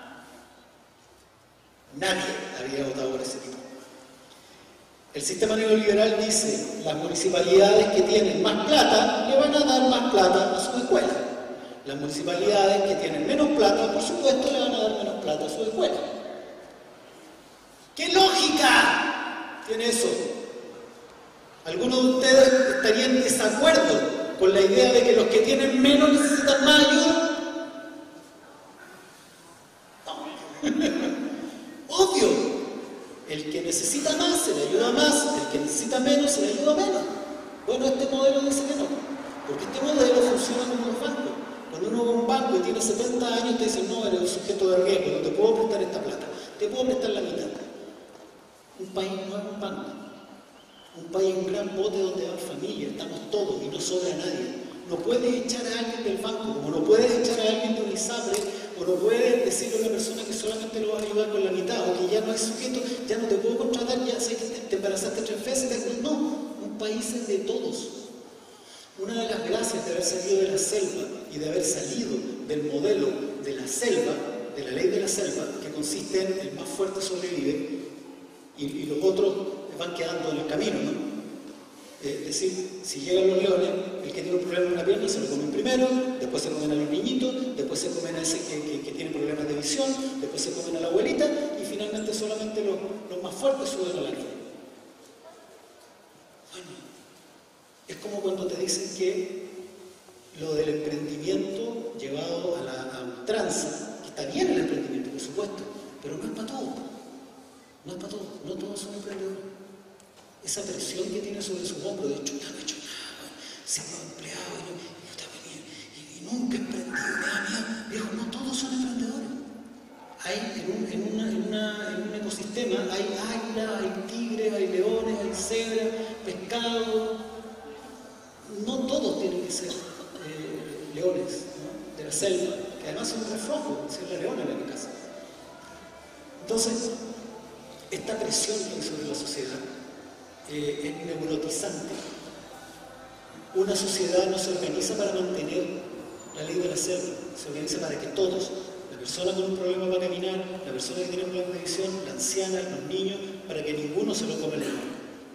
Nadie había votado por ese tipo. El sistema neoliberal dice: las municipalidades que tienen más plata le van a dar más plata a sus escuelas. Las municipalidades que tienen menos plata, por supuesto, le van a dar menos plata a sus escuelas. ¿Qué lógica tiene eso? ¿Algunos de ustedes estarían en desacuerdo con la idea de que los que tienen menos necesitan más ayuda? No. Obvio. El que necesita más se le ayuda más, el que necesita menos se le ayuda menos. Bueno, este modelo dice que no, porque este modelo funciona como los bancos. Cuando uno va a un banco y tiene 70 años, te dicen: no, eres un sujeto de riesgo, no te puedo prestar esta plata, te puedo prestar la mitad. Un país no es un banco. Un país es un gran bote donde van familias, estamos todos y no sobra nadie. No puedes echar a alguien del banco, como no puedes echar a alguien de un ISAPRE, o no puedes decirle a una persona que solamente lo vas a ayudar con la mitad, o que ya no es sujeto, ya no te puedo contratar, ya sé que te embarazaste 3 veces. No, un país es de todos. Una de las gracias de haber salido de la selva y de haber salido del modelo de la selva, de la ley de la selva, que consiste en el más fuerte sobrevive y los otros van quedando en el camino, ¿no? Es decir, si llegan los leones, el que tiene un problema en la pierna se lo comen primero, después se comen a los niñitos, después se comen a ese que tiene problemas de visión, después se comen a la abuelita y finalmente solamente los más fuertes suben al árbol. Bueno, es como cuando te dicen que lo del emprendimiento llevado a ultranza, que está bien el emprendimiento, por supuesto, pero no es para todo. No es para todos, no todos son emprendedores. Esa presión que tiene sobre sus hombros de: chuta, no he hecho nada, siendo empleado y nunca he emprendido, me da miedo. Viejo, no todos son emprendedores. Hay en un ecosistema hay águilas, hay tigres, hay leones, hay cebras, pescado. No todos tienen que ser leones, ¿no?, de la selva, que además son un reflojo, es la leona en la casa. Entonces, esta presión que hay sobre la sociedad es neurotizante. Una sociedad no se organiza para mantener la ley de la selva, se organiza para que todos, la persona con un problema para caminar, la persona que tiene problemas de visión, la anciana, los niños, para que ninguno se lo coma el hermano.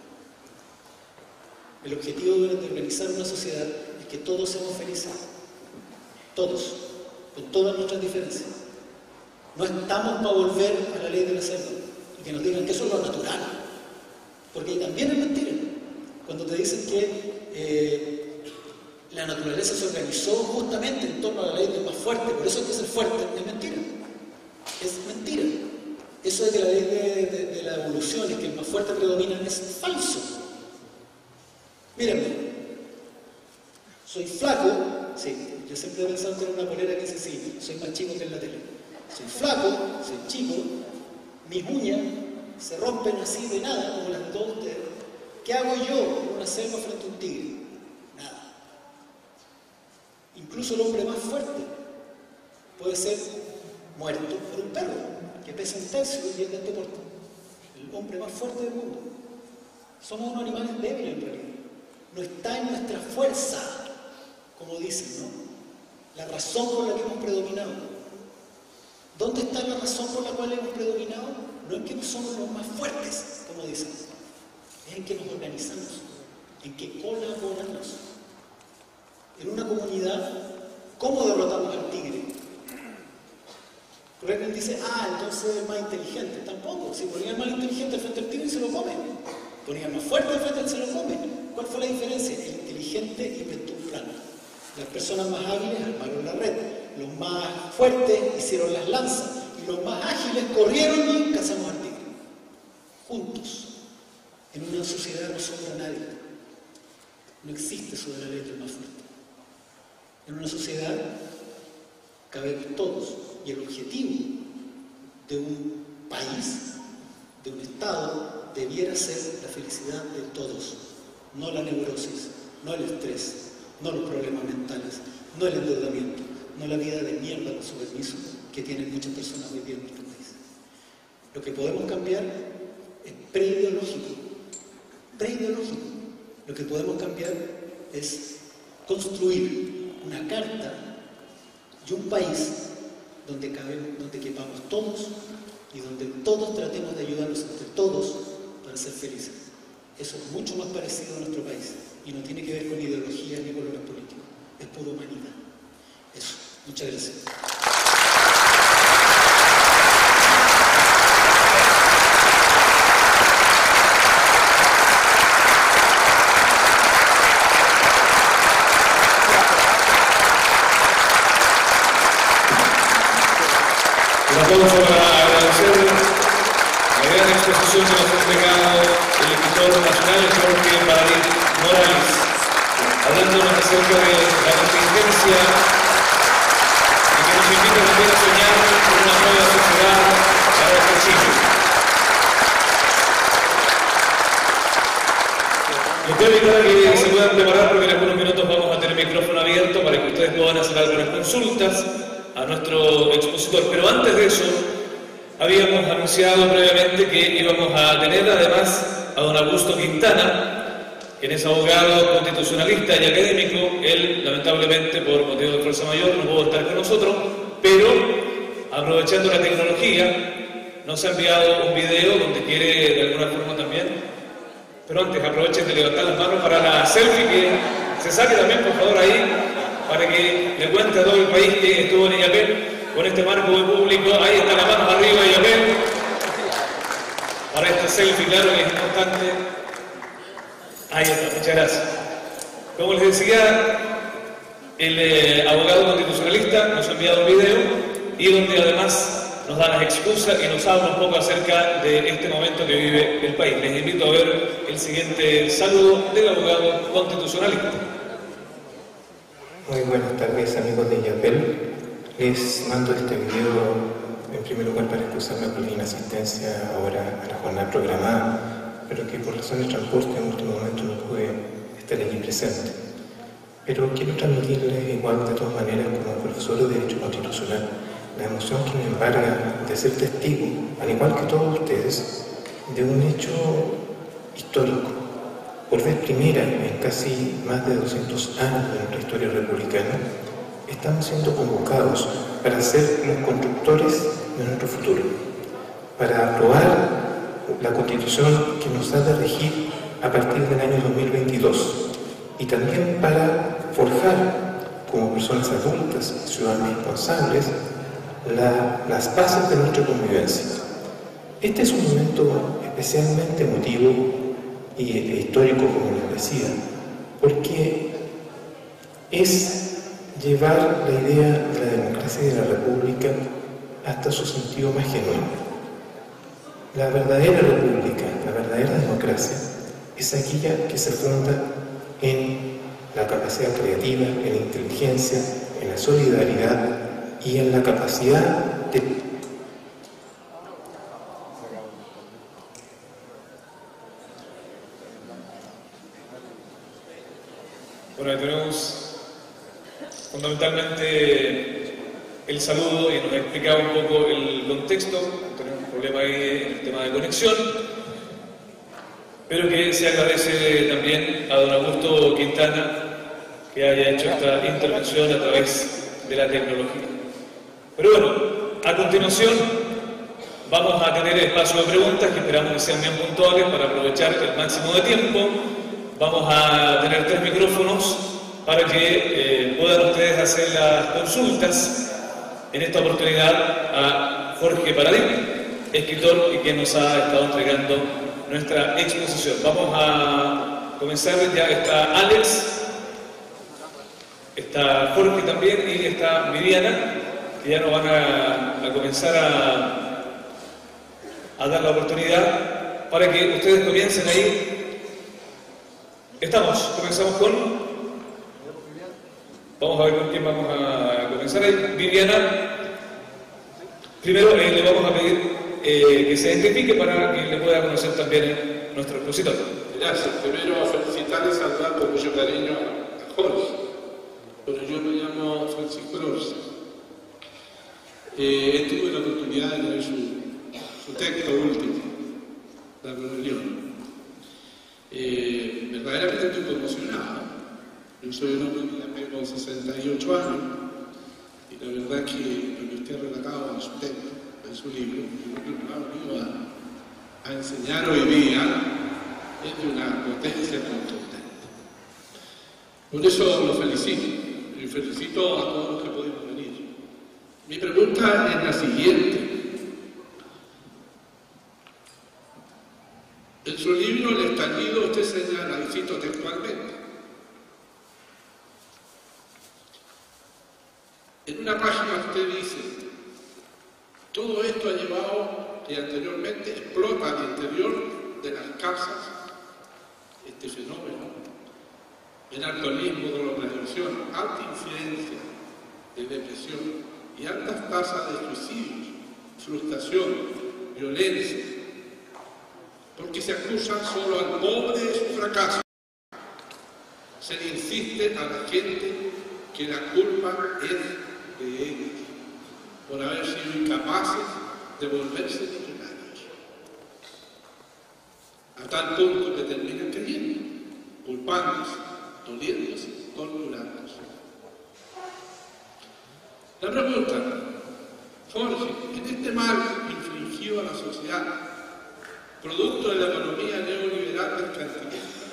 El objetivo de organizar una sociedad es que todos seamos felices, todos, con todas nuestras diferencias. No estamos para volver a la ley de la selva y que nos digan que eso es lo natural, porque también es mentira. Cuando te dicen que la naturaleza se organizó justamente en torno a la ley del más fuerte, por eso hay que ser fuerte, es mentira. Es mentira. Eso de que la ley de la evolución y que el más fuerte predomina es falso. Mírenme, soy flaco, sí, yo siempre he pensado tener una polera que dice sí, soy más chico que en la tele. Soy flaco, soy chico, mis uñas se rompen así de nada, como las de todos ustedes. ¿Qué hago yo en una selva frente a un tigre? Nada. Incluso el hombre más fuerte puede ser muerto por un perro, que pesa un tercio y es de este porte. El hombre más fuerte del mundo. Somos unos animales débiles en realidad. No está en nuestra fuerza, como dicen, ¿no? La razón por la que hemos predominado. ¿Dónde está la razón por la cual hemos predominado? No en que no somos los más fuertes, como dicen, es en que nos organizamos, en que colaboramos. En una comunidad, ¿cómo derrotamos al tigre? Porque alguien dice, entonces es más inteligente. Tampoco, si ponían más inteligente al frente del tigre se lo comen. Ponían más fuerte al frente del se lo comen. ¿Cuál fue la diferencia? El inteligente inventó un plan. Las personas más hábiles armaron la red. Los más fuertes hicieron las lanzas. Y los más ágiles corrieron y cazamos al tigre. Juntos. En una sociedad no sobra nadie. No existe eso de la ley del más fuerte. En una sociedad cabemos todos. Y el objetivo de un país, de un Estado, debiera ser la felicidad de todos. No la neurosis, no el estrés, no los problemas mentales, no el endeudamiento, no la vida de mierda con su permiso que tienen muchas personas hoy día en nuestro país. Lo que podemos cambiar es preideológico. Preideológico. Lo que podemos cambiar es construir una carta y un país donde quepamos todos y donde todos tratemos de ayudarnos entre todos para ser felices. Eso es mucho más parecido a nuestro país y no tiene que ver con ideología ni colores políticos, es pura humanidad. Eso. Muchas gracias. Un aplauso para agradecer la gran exposición que nos ha entregado el escritor nacional Jorge Paradis Morales, hablándonos acerca de la contingencia y que nos invita también a soñar con una nueva sociedad para nuestro Chile. Les voy a invitar a que se puedan preparar porque en algunos minutos vamos a tener el micrófono abierto para que ustedes puedan hacer algunas consultas a nuestro expositor, pero antes de eso habíamos anunciado previamente que íbamos a tener además a don Augusto Quintana, quien es abogado constitucionalista y académico. Él lamentablemente por motivo de fuerza mayor no pudo estar con nosotros, pero aprovechando la tecnología nos ha enviado un video donde quiere de alguna forma también, pero antes aprovechen de levantar las manos para la selfie que se saque también por favor ahí, para que le cuente a todo el país que estuvo en Illapel con este marco de público. Ahí está la mano arriba de Illapel para esta selfie, claro que es importante. Ahí está, muchas gracias. Como les decía, el abogado constitucionalista nos ha enviado un video y donde además nos da las excusas y nos habla un poco acerca de este momento que vive el país. Les invito a ver el siguiente saludo del abogado constitucionalista. Muy buenas tardes, amigos de Illapel. Les mando este video en primer lugar para excusarme por la inasistencia ahora a la jornada programada, pero que por razones de transporte en último momento no pude estar allí presente. Pero quiero transmitirles igual de todas maneras como profesor de Derecho Constitucional la emoción que me embarga de ser testigo, al igual que todos ustedes, de un hecho histórico. Por vez primera en casi más de 200 años de nuestra historia republicana, estamos siendo convocados para ser los constructores de nuestro futuro, para aprobar la Constitución que nos ha de regir a partir del año 2022 y también para forjar como personas adultas y ciudadanos responsables las bases de nuestra convivencia. Este es un momento especialmente emotivo y histórico, como les decía, porque es llevar la idea de la democracia y de la república hasta su sentido más genuino. La verdadera república, la verdadera democracia, es aquella que se funda en la capacidad creativa, en la inteligencia, en la solidaridad y en la capacidad de... Bueno, tenemos fundamentalmente el saludo y nos explicaba un poco el contexto. Tenemos un problema ahí en el tema de conexión, pero que se agradece también a don Augusto Quintana que haya hecho esta intervención a través de la tecnología. Pero bueno, a continuación vamos a tener espacio de preguntas que esperamos que sean bien puntuales para aprovechar el máximo de tiempo. Vamos a tener 3 micrófonos para que puedan ustedes hacer las consultas. En esta oportunidad a Jorge Paradín, escritor y quien nos ha estado entregando nuestra exposición. Vamos a comenzar, ya está Alex, está Jorge también y está Viviana, que ya nos van a comenzar a dar la oportunidad para que ustedes comiencen ahí. Comenzamos con... Vamos a ver con quién vamos a comenzar ahí. Viviana, primero le vamos a pedir que se identifique para que le pueda conocer también nuestro expositor. Gracias. Primero felicitar y saludar con mucho cariño a Jorge. Pero yo me llamo Francisco Rosa. Tuve la oportunidad de leer su texto último, La Rebelión. Verdaderamente estoy conmocionado. Yo soy un hombre que ya tengo 68 años y la verdad que lo que usted ha relatado en su texto, en su libro, que me ha venido a enseñar hoy día, es de una potencia contundente. Por eso lo felicito y felicito a todos los que pudimos venir. Mi pregunta es la siguiente. En su libro, El estallido, usted señala, y cito textualmente, en una página usted dice, todo esto ha llevado que anteriormente explota al interior de las casas este fenómeno, el alcoholismo, drogadicción, alta incidencia de depresión y altas tasas de suicidios, frustración, violencia, porque se acusa solo al pobre de su fracaso. Se le insiste a la gente que la culpa es de ellos, por haber sido incapaces de volverse millonarios. A tal punto que terminan creyendo, culpándose, doliéndose, torturándose. La pregunta, Jorge, en este mal infligido a la sociedad, producto de la economía neoliberal mercantilista,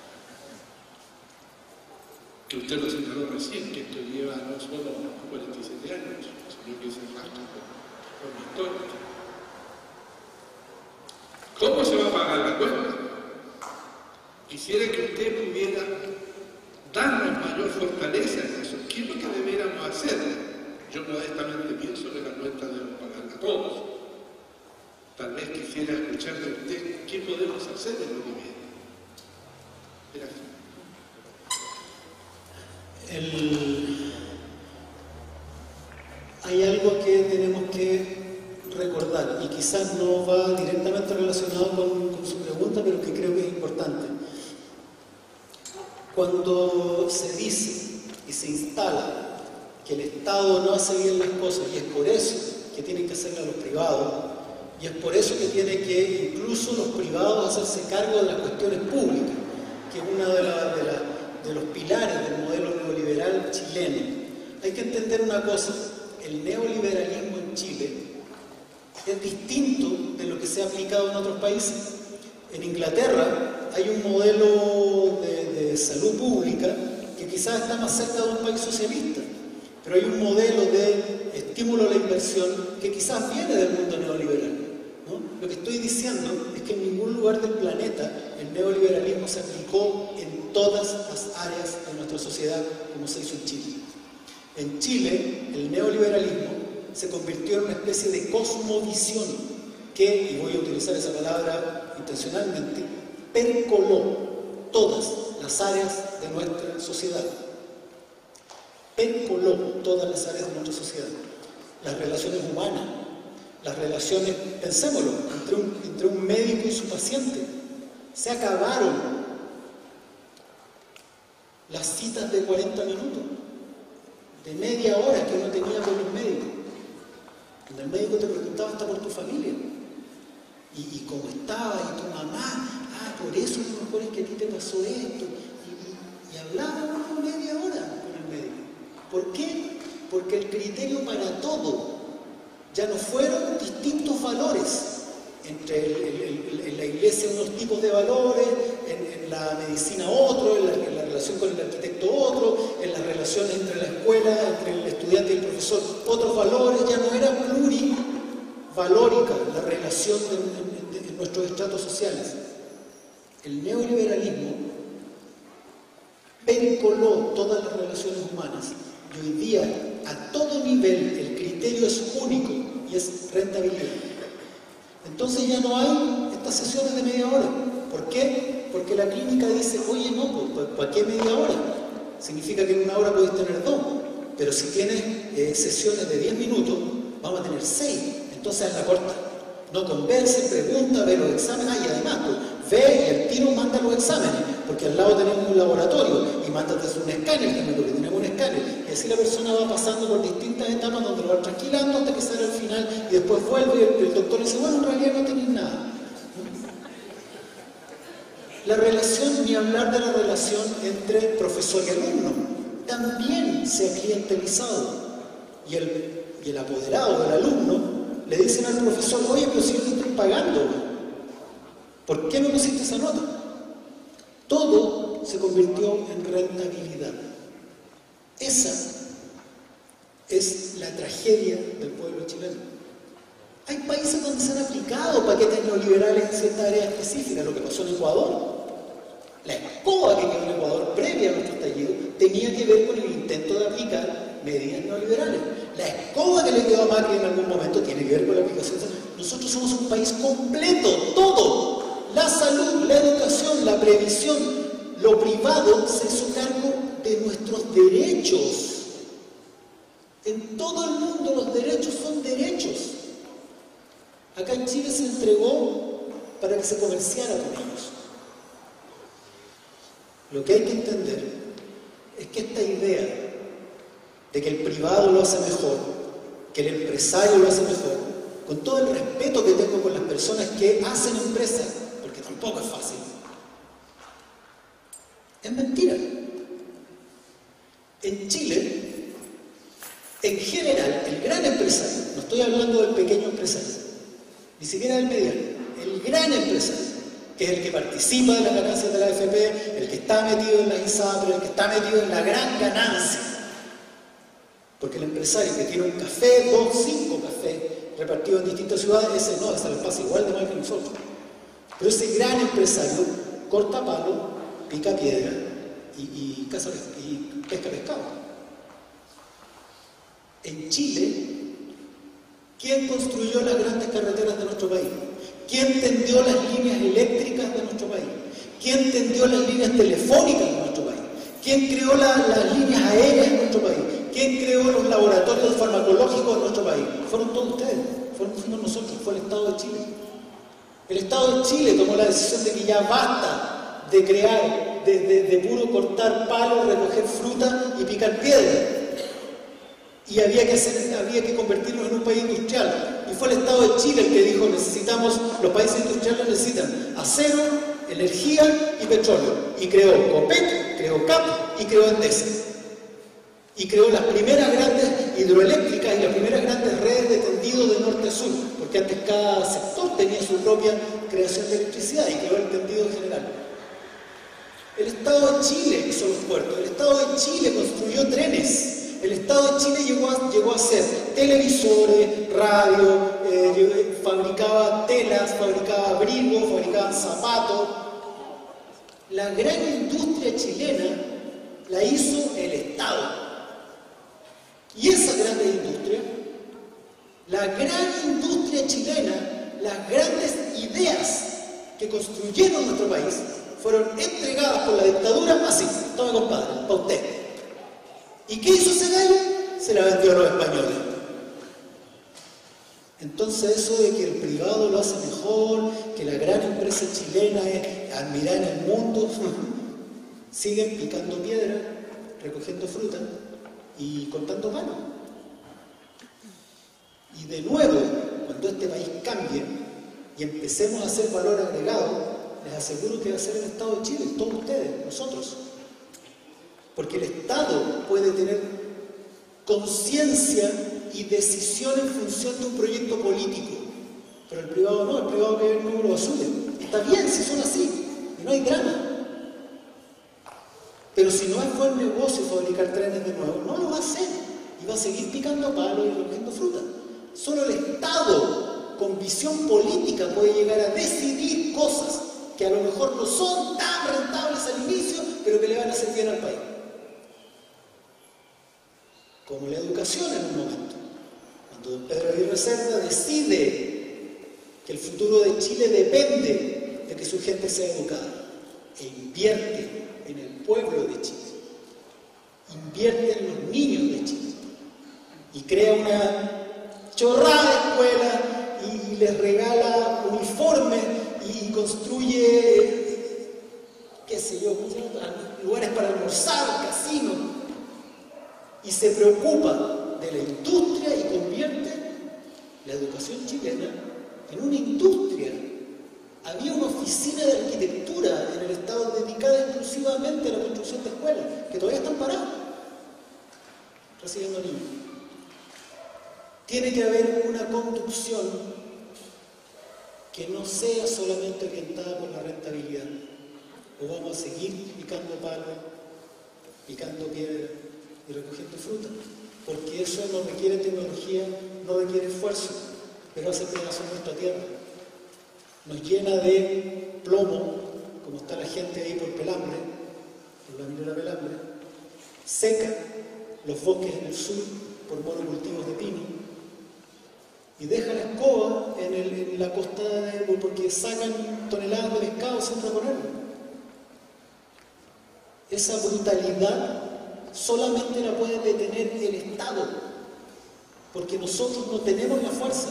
que usted lo señaló recién, que esto lleva no solo 47 años, sino que se arrastra por la historia. ¿Cómo se va a pagar la cuenta? Quisiera que usted pudiera darnos mayor fortaleza en eso. ¿Qué es lo que deberíamos hacer? Yo modestamente pienso que la cuenta debemos pagarla todos. Tal vez quisiera escuchar de usted qué podemos hacer en lo que viene. Gracias. Hay algo que tenemos que recordar y quizás no va directamente relacionado con su pregunta, pero que creo que es importante. Cuando se dice y se instala que el Estado no hace bien las cosas, y es por eso que tienen que hacerle a los privados, y es por eso que tiene que incluso los privados hacerse cargo de las cuestiones públicas, que es uno de los pilares del modelo neoliberal chileno. Hay que entender una cosa: el neoliberalismo en Chile es distinto de lo que se ha aplicado en otros países. En Inglaterra hay un modelo de salud pública que quizás está más cerca de un país socialista, pero hay un modelo de estímulo a la inversión que quizás viene del mundo neoliberal, ¿no? Lo que estoy diciendo es que en ningún lugar del planeta el neoliberalismo se aplicó en todas las áreas de nuestra sociedad como se hizo en Chile. En Chile, el neoliberalismo se convirtió en una especie de cosmovisión que, y voy a utilizar esa palabra intencionalmente, percoló todas las áreas de nuestra sociedad. Percoló todas las áreas de nuestra sociedad. Las relaciones humanas, las relaciones, pensémoslo, entre un médico y su paciente. Se acabaron las citas de 40 minutos, de media hora que uno tenía con los médicos, donde el médico te preguntaba hasta por tu familia, y cómo estaba, y tu mamá, por eso a lo mejor es que a ti te pasó esto, y hablábamos media hora con el médico. ¿Por qué? Porque el criterio para todo ya no fueron distintos valores. En la iglesia unos tipos de valores, en la medicina otro, en la relación con el arquitecto otro, en las relaciones entre la escuela, entre el estudiante y el profesor, otros valores. Ya no era plurivalórica la relación en nuestros estratos sociales. El neoliberalismo percoló todas las relaciones humanas, y hoy día a todo nivel el criterio es único y es rentabilidad. Entonces ya no hay estas sesiones de media hora. ¿Por qué? Porque la clínica dice, oye, no, ¿para qué media hora? Significa que en una hora puedes tener 2, pero si tienes sesiones de 10 minutos, vamos a tener 6. Entonces la corta. No converse, pregunta, ve los exámenes, y además ve y al tiro manda los exámenes, porque al lado tenemos un laboratorio y mándate un escáner, porque tenemos un escáner, y así la persona va pasando por distintas etapas donde lo va tranquilando hasta que sale al final, y después vuelve y el doctor dice, bueno, en realidad no tenéis nada. La relación, ni hablar de la relación entre profesor y alumno, también se ha clientelizado, y el apoderado del alumno le dicen al profesor, oye, pero si yo te estoy pagando, ¿por qué me pusiste esa nota? Todo se convirtió en rentabilidad. Esa es la tragedia del pueblo chileno. Hay países donde se han aplicado paquetes neoliberales en ciertas áreas específicas. Lo que pasó en Ecuador, la escoba que quedó en Ecuador previa a nuestro estallido tenía que ver con el intento de aplicar medidas neoliberales. La escoba que le quedó a Macri en algún momento tiene que ver con la aplicación. Nosotros somos un país completo, todo. La salud, la educación, la previsión, lo privado se hizo cargo de nuestros derechos. En todo el mundo los derechos son derechos. Acá en Chile se entregó para que se comerciara con ellos. Lo que hay que entender es que esta idea de que el privado lo hace mejor, que el empresario lo hace mejor, con todo el respeto que tengo con las personas que hacen empresas, porque tampoco es fácil, es mentira. En Chile, en general, el gran empresario, no estoy hablando del pequeño empresario, ni siquiera del mediano, el gran empresario, que es el que participa de las ganancias de la AFP, el que está metido en la ISAPRE, el que está metido en la gran ganancia. Porque el empresario que tiene un café, 2, 5 cafés repartidos en distintas ciudades, ese no, ese le pasa igual de mal que nosotros. Pero ese gran empresario corta palo, pica piedra y pesca pescado. En Chile, ¿quién construyó las grandes carreteras de nuestro país? ¿Quién tendió las líneas eléctricas de nuestro país? ¿Quién tendió las líneas telefónicas de nuestro país? ¿Quién creó las líneas aéreas de nuestro país? ¿Quién creó los laboratorios farmacológicos de nuestro país? Fueron todos ustedes, fuimos nosotros, fue el Estado de Chile. El Estado de Chile tomó la decisión de que ya basta de crear, de puro cortar palos, recoger fruta y picar piedra. y había que convertirnos en un país industrial. Y fue el Estado de Chile el que dijo, los países industriales necesitan acero, energía y petróleo. Y creó COPEC, creó CAP y creó Endesa. Y creó las primeras grandes hidroeléctricas y las primeras grandes redes de tendido de norte a sur, porque antes cada sector tenía su propia creación de electricidad y creó el tendido general. El Estado de Chile hizo los puertos, el Estado de Chile construyó trenes, el Estado de Chile llegó a hacer televisores, radio, fabricaba telas, fabricaba abrigos, fabricaba zapatos. La gran industria chilena la hizo el Estado. Y esa gran industria, la gran industria chilena, las grandes ideas que construyeron nuestro país, fueron entregadas por la dictadura así, toma compadre, para usted. ¿Y qué hizo ese gallo? Se la vendió a los españoles. Entonces eso de que el privado lo hace mejor, que la gran empresa chilena es admirada en el mundo, siguen picando piedra, recogiendo fruta y cortando palos. Y de nuevo, cuando este país cambie y empecemos a hacer valor agregado, les aseguro que va a ser el Estado de Chile, todos ustedes, nosotros. Porque el Estado puede tener conciencia y decisión en función de un proyecto político, pero el privado no, el privado que ve el número azul. Está bien si son así, y no hay drama. Pero si no es buen negocio fabricar trenes de nuevo, no lo va a hacer, y va a seguir picando palos y recogiendo fruta. Solo el Estado, con visión política, puede llegar a decidir cosas que a lo mejor no son tan rentables al inicio, pero que le van a hacer bien al país. Como la educación en un momento. Cuando don Pedro Aguirre Cerda decide que el futuro de Chile depende de que su gente sea educada, e invierte en el pueblo de Chile, invierte en los niños de Chile, y crea una chorrada de escuelas, y les regala uniformes, y construye, qué sé yo, lugares para almorzar, casinos, y se preocupa de la industria y convierte la educación chilena en una industria. Había una oficina de arquitectura en el Estado dedicada exclusivamente a la construcción de escuelas, que todavía están paradas, recibiendo niños. Tiene que haber una construcción que no sea solamente orientada por la rentabilidad, o vamos a seguir picando palos, picando piedra y recogiendo fruta, porque eso no requiere tecnología, no requiere esfuerzo, pero hace pedazos nuestra tierra. Nos llena de plomo, como está la gente ahí por Pelambre, por la minera Pelambre, seca los bosques en el sur por monocultivos de pino, y deja la escoba en la costa porque sacan toneladas de pescado sin reponerlo. Esa brutalidad solamente la puede detener el Estado, porque nosotros no tenemos la fuerza.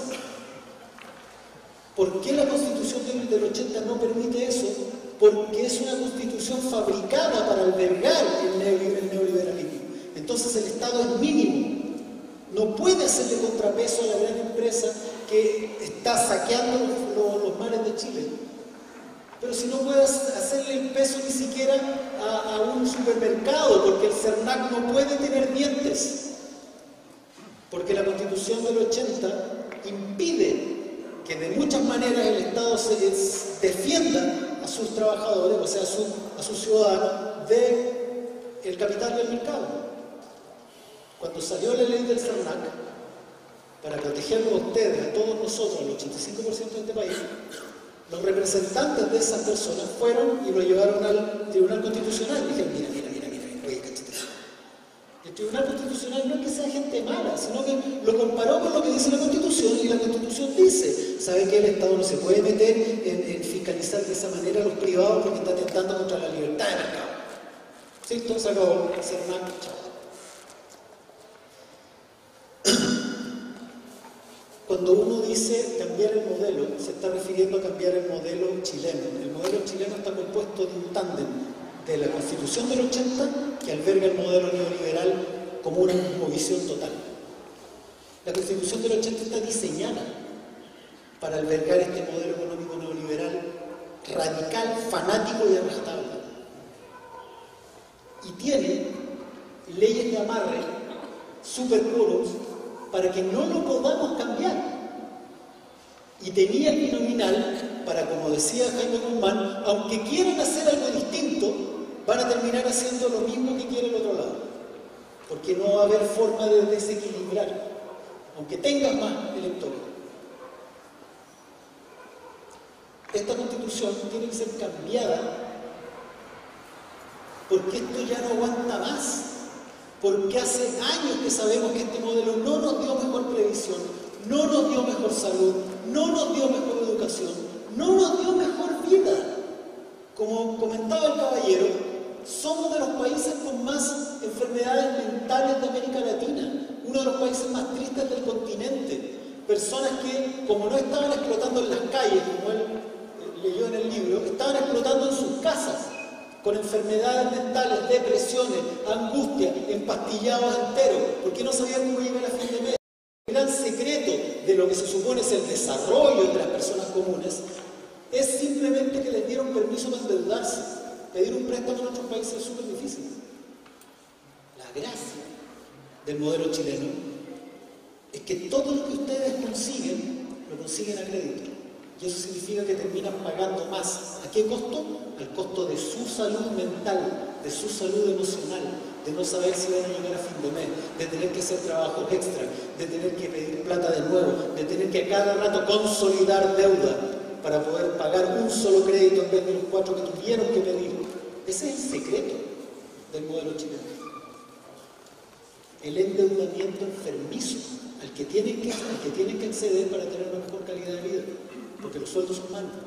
¿Por qué la Constitución del 80 no permite eso? Porque es una Constitución fabricada para albergar el neoliberalismo. Entonces el Estado es mínimo. No puede hacerle contrapeso a la gran empresa que está saqueando los mares de Chile. Pero si no puede hacerle el peso ni siquiera a un supermercado, porque el CERNAC no puede tener dientes. Porque la Constitución del 80 impide que de muchas maneras el Estado defienda a sus trabajadores, o sea, a sus ciudadanos, del capital del mercado. Cuando salió la ley del CERNAC, para protegernos a ustedes, a todos nosotros, al 85% de este país, los representantes de esas personas fueron y lo llevaron al Tribunal Constitucional. Y dijeron, mira, oye, cachete. El Tribunal Constitucional no es que sea gente mala, sino que lo comparó con lo que dice la Constitución, y la Constitución dice, ¿sabe que el Estado no se puede meter en fiscalizar de esa manera a los privados porque está atentando contra la libertad de mercado? ¿Sí? Todo se acabó. CERNAC, chao. Cuando uno dice cambiar el modelo, se está refiriendo a cambiar el modelo chileno. El modelo chileno está compuesto de un tándem de la Constitución del 80, que alberga el modelo neoliberal como una visión total. La Constitución del 80 está diseñada para albergar este modelo económico neoliberal radical, fanático y arrastrable. Y tiene leyes de amarre, superquórums, para que no lo podamos cambiar. Y tenía el binominal para, como decía Jaime Guzmán, aunque quieran hacer algo distinto, van a terminar haciendo lo mismo que quiere el otro lado. Porque no va a haber forma de desequilibrar, aunque tengas más electores. Esta Constitución tiene que ser cambiada porque esto ya no aguanta más. Porque hace años que sabemos que este modelo no nos dio mejor previsión, no nos dio mejor salud, no nos dio mejor educación, no nos dio mejor vida. Como comentaba el caballero, somos de los países con más enfermedades mentales de América Latina, uno de los países más tristes del continente. Personas que, como no estaban explotando en las calles, como él leyó en el libro, estaban explotando en sus casas, con enfermedades mentales, depresiones, angustia, empastillados enteros, porque no sabían cómo llegar a fin de mes. El gran secreto de lo que se supone es el desarrollo de las personas comunes es simplemente que les dieron permiso para endeudarse. Pedir un préstamo en otros países es súper difícil. La gracia del modelo chileno es que todo lo que ustedes consiguen, lo consiguen a crédito. Y eso significa que terminan pagando más. ¿A qué costo? Al costo de su salud mental, de su salud emocional, de no saber si van a llegar a fin de mes, de tener que hacer trabajos extra, de tener que pedir plata de nuevo, de tener que a cada rato consolidar deuda para poder pagar un solo crédito en vez de los 4 que tuvieron que pedir. Ese es el secreto del modelo chileno. El endeudamiento enfermizo al que tienen que acceder para tener una mejor calidad de vida, porque los sueldos son malos.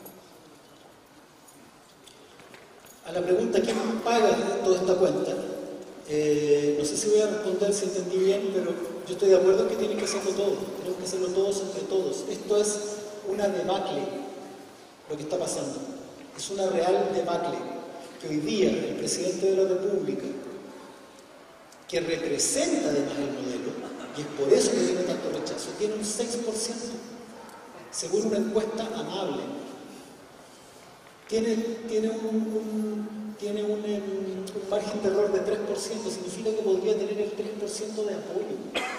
A la pregunta ¿quién paga toda esta cuenta? No sé si voy a responder si entendí bien, pero yo estoy de acuerdo en que tienen que hacerlo todos, tenemos que hacerlo todos entre todos. Esto es una debacle, lo que está pasando. Es una real debacle que hoy día el presidente de la República, que representa además el modelo, y es por eso que tiene tanto rechazo, tiene un 6%, según una encuesta amable. Tiene un margen de error de 3%, significa que podría tener el 3% de apoyo.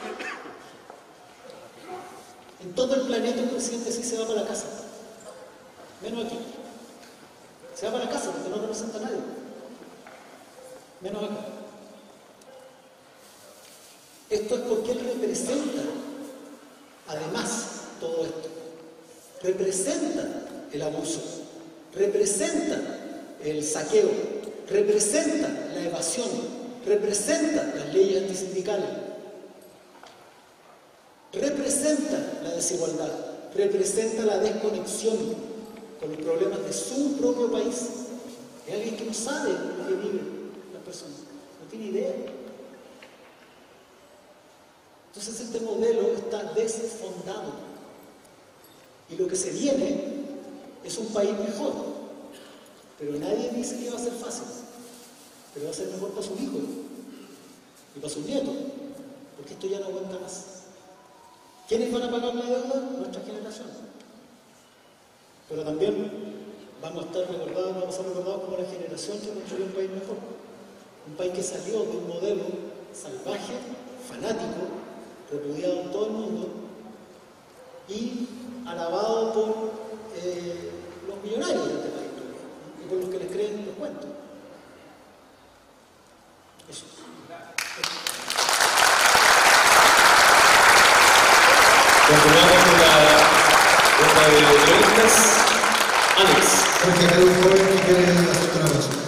En todo el planeta el presidente sí se va para la casa, menos aquí. Se va para la casa porque no representa a nadie, menos acá. Esto es porque él representa, además, todo esto. Representa el abuso, representa el saqueo, representa la evasión, representa las leyes antisindicales, representa la desigualdad, representa la desconexión con los problemas de su propio país. Es alguien que no sabe lo que viven las personas, no tiene idea. Entonces este modelo está desfondado. Y lo que se viene es un país mejor. Pero nadie dice que va a ser fácil. Pero va a ser mejor para sus hijos y para sus nietos. Porque esto ya no aguanta más. ¿Quiénes van a pagar la deuda? Nuestra generación. Pero también vamos a estar recordados, vamos a ser recordados como la generación que construyó un país mejor. Un país que salió de un modelo salvaje, fanático, repudiado en todo el mundo y alabado por los millonarios de este país y por los que les creen los cuentos. Eso. Continuamos con la ronda de preguntas. Alex. Porque hay un joven que quiere hacerte una pregunta.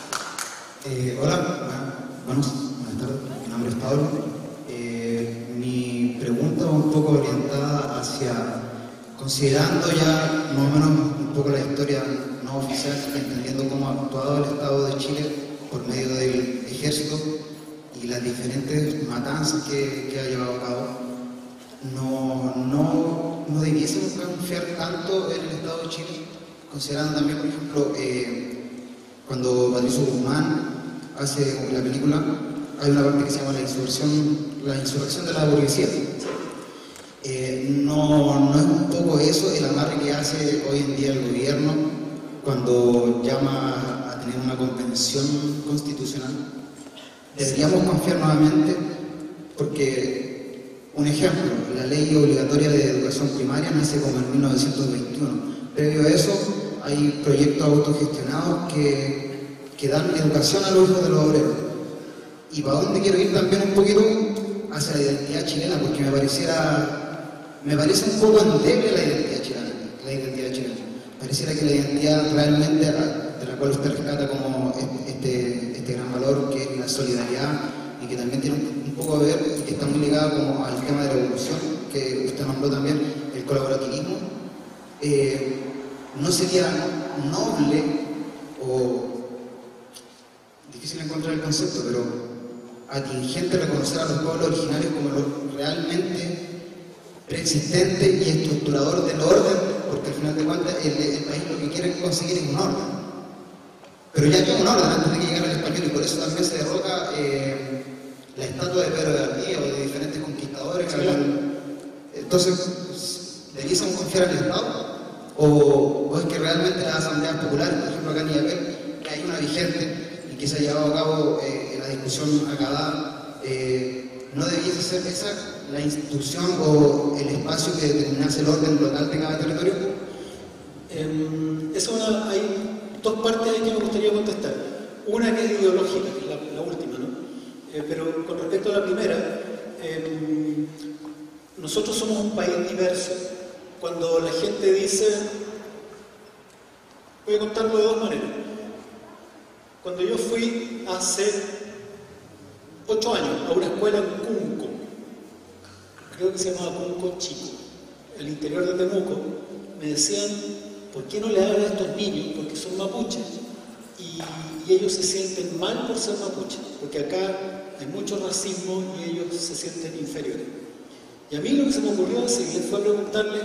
Hola, buenas tardes. Mi nombre es Pablo. Mi pregunta va un poco orientada hacia, considerando ya más o menos un poco la historia no oficial, entendiendo cómo ha actuado el Estado de Chile por medio del ejército y las diferentes matanzas que ha llevado a cabo, no debiésemos confiar tanto en el Estado de Chile, considerando también, por ejemplo, cuando Patricio Guzmán hace la película, hay una parte que se llama la insurrección de la burguesía. No es un poco eso el amarre que hace hoy en día el gobierno cuando llama a tener una convención constitucional. Deberíamos confiar nuevamente porque, un ejemplo, la ley obligatoria de educación primaria nace como en 1921. Previo a eso hay proyectos autogestionados que dan educación a los hijos de los obreros. Y para dónde quiero ir también un poquito hacia la identidad chilena, porque me parece un poco endeble la identidad chilena. Pareciera que la identidad realmente de la cual usted rescata como este gran valor que es la solidaridad y que también tiene un poco a ver y que está muy ligado como al tema de la evolución que usted nombró también, el colaborativismo, no sería noble o difícil encontrar el concepto, pero atingente reconocer a los pueblos originarios como los realmente preexistente y estructurador del orden, porque al final de cuentas el país lo que quiere conseguir es un orden. Pero ya que un orden antes de que llegara el español, y por eso también se derroca la estatua de Pedro de Valdivia o de diferentes conquistadores. Entonces, ¿debiésemos confiar en el Estado? ¿O es que realmente las asambleas populares, por ejemplo acá en Illapel, que hay una vigente y que se ha llevado a cabo en la discusión acabada, no debiese ser esa la institución o el espacio que determinase el orden local de cada territorio? Hay dos partes ahí que me gustaría contestar. Una que es ideológica, que es la última, ¿no? Pero con respecto a la primera, nosotros somos un país diverso. Cuando la gente dice, voy a contarlo de dos maneras. Cuando yo fui hace 8 años a una escuela en Cunco, creo que se llamaba Cunco Chico, al interior de Temuco, me decían, ¿por qué no le hablan a estos niños? Porque son mapuches y ellos se sienten mal por ser mapuches, porque acá hay mucho racismo y ellos se sienten inferiores. Y a mí lo que se me ocurrió enseguida fue preguntarle,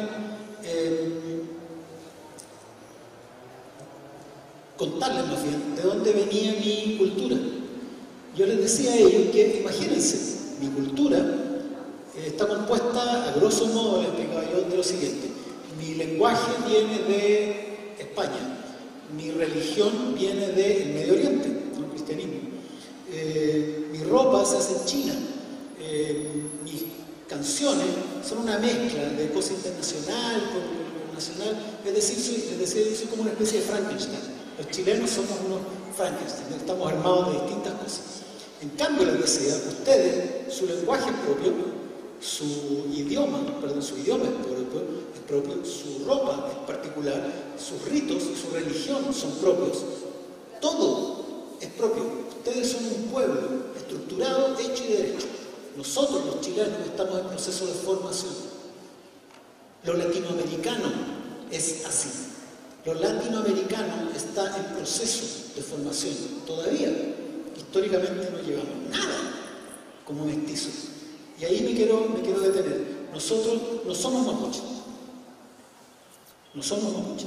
contarles más bien, de dónde venía mi cultura. Yo les decía a ellos que, imagínense, mi cultura está compuesta, a grosso modo, les explicaba yo, de lo siguiente. Mi lenguaje viene de España, mi religión viene del Medio Oriente, el cristianismo. Mi ropa se hace en China, mis canciones son una mezcla de cosa internacional con nacional, es decir, yo soy como una especie de Frankenstein. Los chilenos somos unos Frankenstein, estamos armados de distintas cosas. En cambio, les decía, ustedes, su lenguaje es propio, su idioma es propio, su ropa es particular, sus ritos y su religión son propios. Todo es propio. Ustedes son un pueblo estructurado, hecho y derecho. Nosotros, los chilenos, estamos en proceso de formación. Lo latinoamericano es así. Lo latinoamericano está en proceso de formación. Todavía, históricamente, no llevamos nada como mestizos. Y ahí me quiero detener. Nosotros no somos mapuches. No somos mapuches.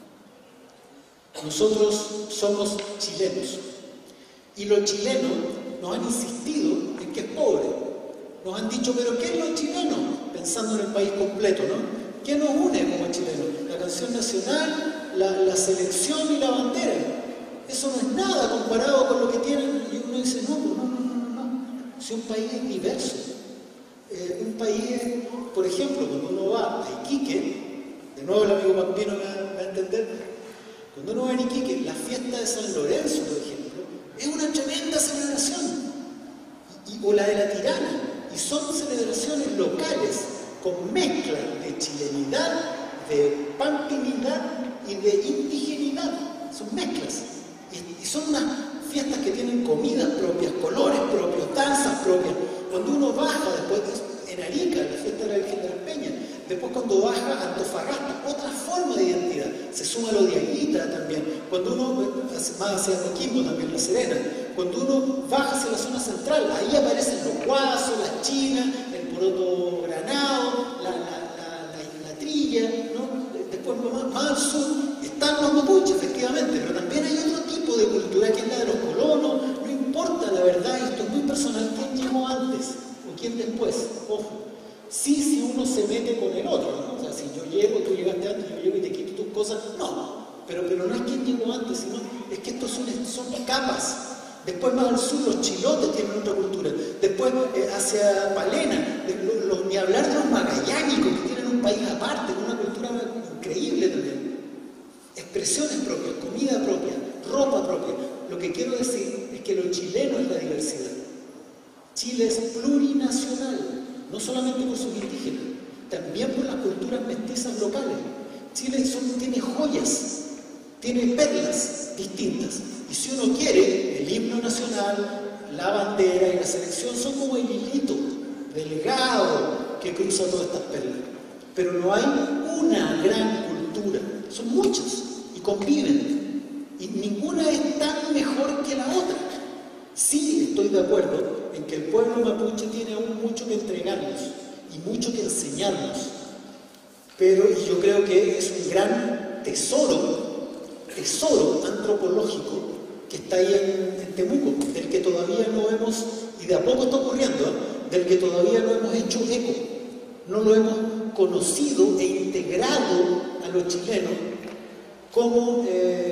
Nosotros somos chilenos. Y los chilenos nos han insistido en que es pobre. Nos han dicho, ¿pero qué es lo chileno? Pensando en el país completo, ¿no? ¿Qué nos une como chilenos? La canción nacional, la selección y la bandera. Eso no es nada comparado con lo que tienen. Y uno dice, no. Si un país es diverso. Un país, por ejemplo, cuando uno va a Iquique, de nuevo el amigo Pampino me va a entender, cuando uno va a Iquique, la fiesta de San Lorenzo, por ejemplo, es una tremenda celebración. O la de la Tirana. Y son celebraciones locales con mezcla de chilenidad, de pampinidad y de indigenidad. Son mezclas. Y son unas fiestas que tienen comidas propias, colores propios, danzas propias. Cuando uno baja después en Arica, la fiesta de la Virgen de las Peñas, después cuando baja a Antofagasta, otra forma de identidad. Se suma lo de Aguita también. Cuando uno, más hacia Coquimbo también, La Serena, cuando uno baja hacia la zona central, ahí aparecen los guasos, las chinas, el poroto granado, la trilla, ¿no? Después más al sur están los mapuches, efectivamente, pero también hay otro tipo de cultura que es la de los colonos. No importa la verdad, y esto es muy personal, quién llegó antes o quién después, ojo. Sí, si uno se mete con el otro, ¿no? O sea, si yo llego, tú llegaste antes, yo llego y te quito tus cosas, no. Pero no es quién llegó antes, sino es que estos son capas. Después más al sur los chilotes tienen otra cultura. Después hacia Palena, ni hablar de los magallánicos que tienen un país aparte, con una cultura increíble también. Expresiones propias, comida propia, ropa propia. Lo que quiero decir es que lo chileno es la diversidad. Chile es plurinacional, no solamente por sus indígenas, también por las culturas mestizas locales. Chile tiene joyas, tiene perlas distintas. Y si uno quiere, el himno nacional, la bandera y la selección son como el hilito delgado que cruza todas estas perlas. Pero no hay una gran cultura, son muchas y conviven. Y ninguna es tan mejor que la otra. Sí estoy de acuerdo en que el pueblo mapuche tiene aún mucho que entregarnos y mucho que enseñarnos. Pero yo creo que es un gran tesoro antropológico que está ahí en Temuco, del que todavía no hemos, y de a poco está ocurriendo, del que todavía no hemos hecho eco, no lo hemos conocido e integrado a los chilenos como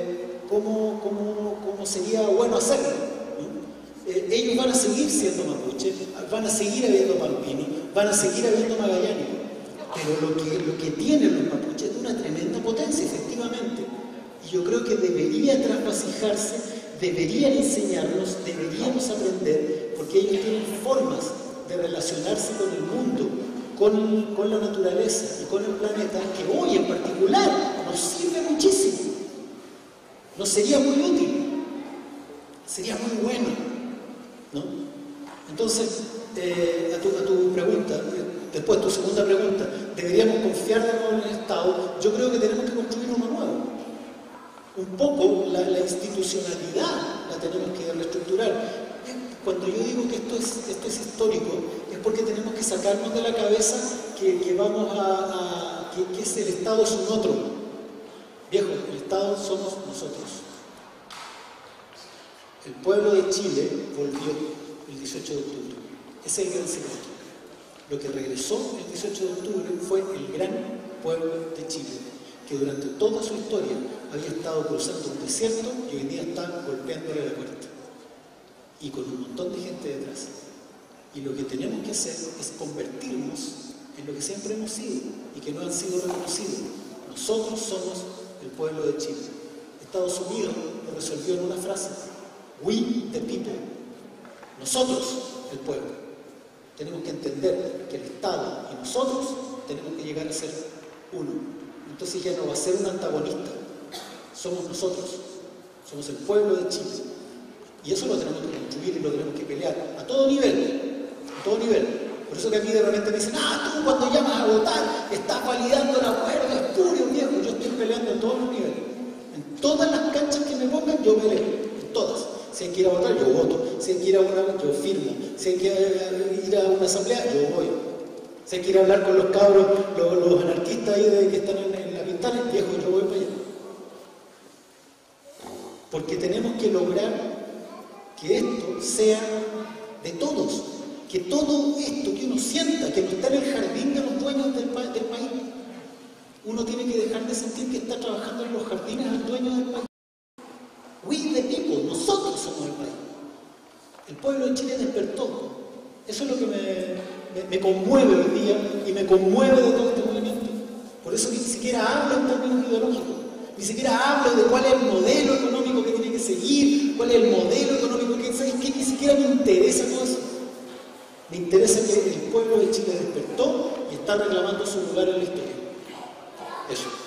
sería bueno hacerlo, ¿no? Ellos van a seguir siendo mapuche, van a seguir habiendo pampinos, van a seguir habiendo magallánicos, pero lo que tienen los mapuches es una tremenda potencia, efectivamente. Y yo creo que debería trasvasijarse, deberían enseñarnos, deberíamos aprender, porque ellos tienen formas de relacionarse con el mundo, con la naturaleza y con el planeta, que hoy en particular nos sirve muchísimo. Nos sería muy útil, sería muy bueno, ¿no? Entonces, a tu pregunta, después tu segunda pregunta, ¿deberíamos confiar de nuevo en el Estado? Yo creo que tenemos que construir uno nuevo. Un poco la institucionalidad la tenemos que reestructurar. Cuando yo digo que esto es histórico, es porque tenemos que sacarnos de la cabeza que es el Estado es un otro. Viejo, el Estado somos nosotros. El pueblo de Chile volvió el 18 de octubre. Ese es el gran secreto. Lo que regresó el 18 de octubre fue el gran pueblo de Chile, que durante toda su historia había estado cruzando un desierto y hoy día está golpeándole la puerta. Y con un montón de gente detrás. Y lo que tenemos que hacer es convertirnos en lo que siempre hemos sido y que no han sido reconocidos. Nosotros somos el pueblo de Chile. Estados Unidos lo resolvió en una frase: We the people. Nosotros, el pueblo. Tenemos que entender que el Estado y nosotros tenemos que llegar a ser uno. Entonces ya no va a ser un antagonista. Somos nosotros. Somos el pueblo de Chile. Y eso lo tenemos que construir y lo tenemos que pelear a todo nivel. A todo nivel. Por eso que aquí de repente me dicen: tú cuando llamas a votar estás validando el acuerdo espurio, viejo. Yo estoy peleando en todos los niveles. En todas las canchas que me pongan, yo peleo. En todas. Si hay que ir a votar, yo voto. Si hay que ir a yo firmo. Si hay que ir a una asamblea, yo voy. Si hay que ir a hablar con los cabros, los anarquistas ahí que están en la Pintana, viejo, yo voy para allá. Porque tenemos que lograr que esto sea de todos. Que todo esto que uno sienta, que no está en el jardín de los dueños del país, uno tiene que dejar de sentir que está trabajando en los jardines al dueño del país. We the people, nosotros somos el país. El pueblo de Chile despertó. Eso es lo que me conmueve hoy día y me conmueve de todo este movimiento. Por eso ni siquiera hablo en términos ideológicos, ni siquiera hablo de cuál es el modelo económico que tiene que seguir, cuál es el modelo económico que ¿sabes qué? Ni siquiera me interesa todo eso. Me interesa que el pueblo de Chile despertó y está reclamando su lugar en la historia. Eso.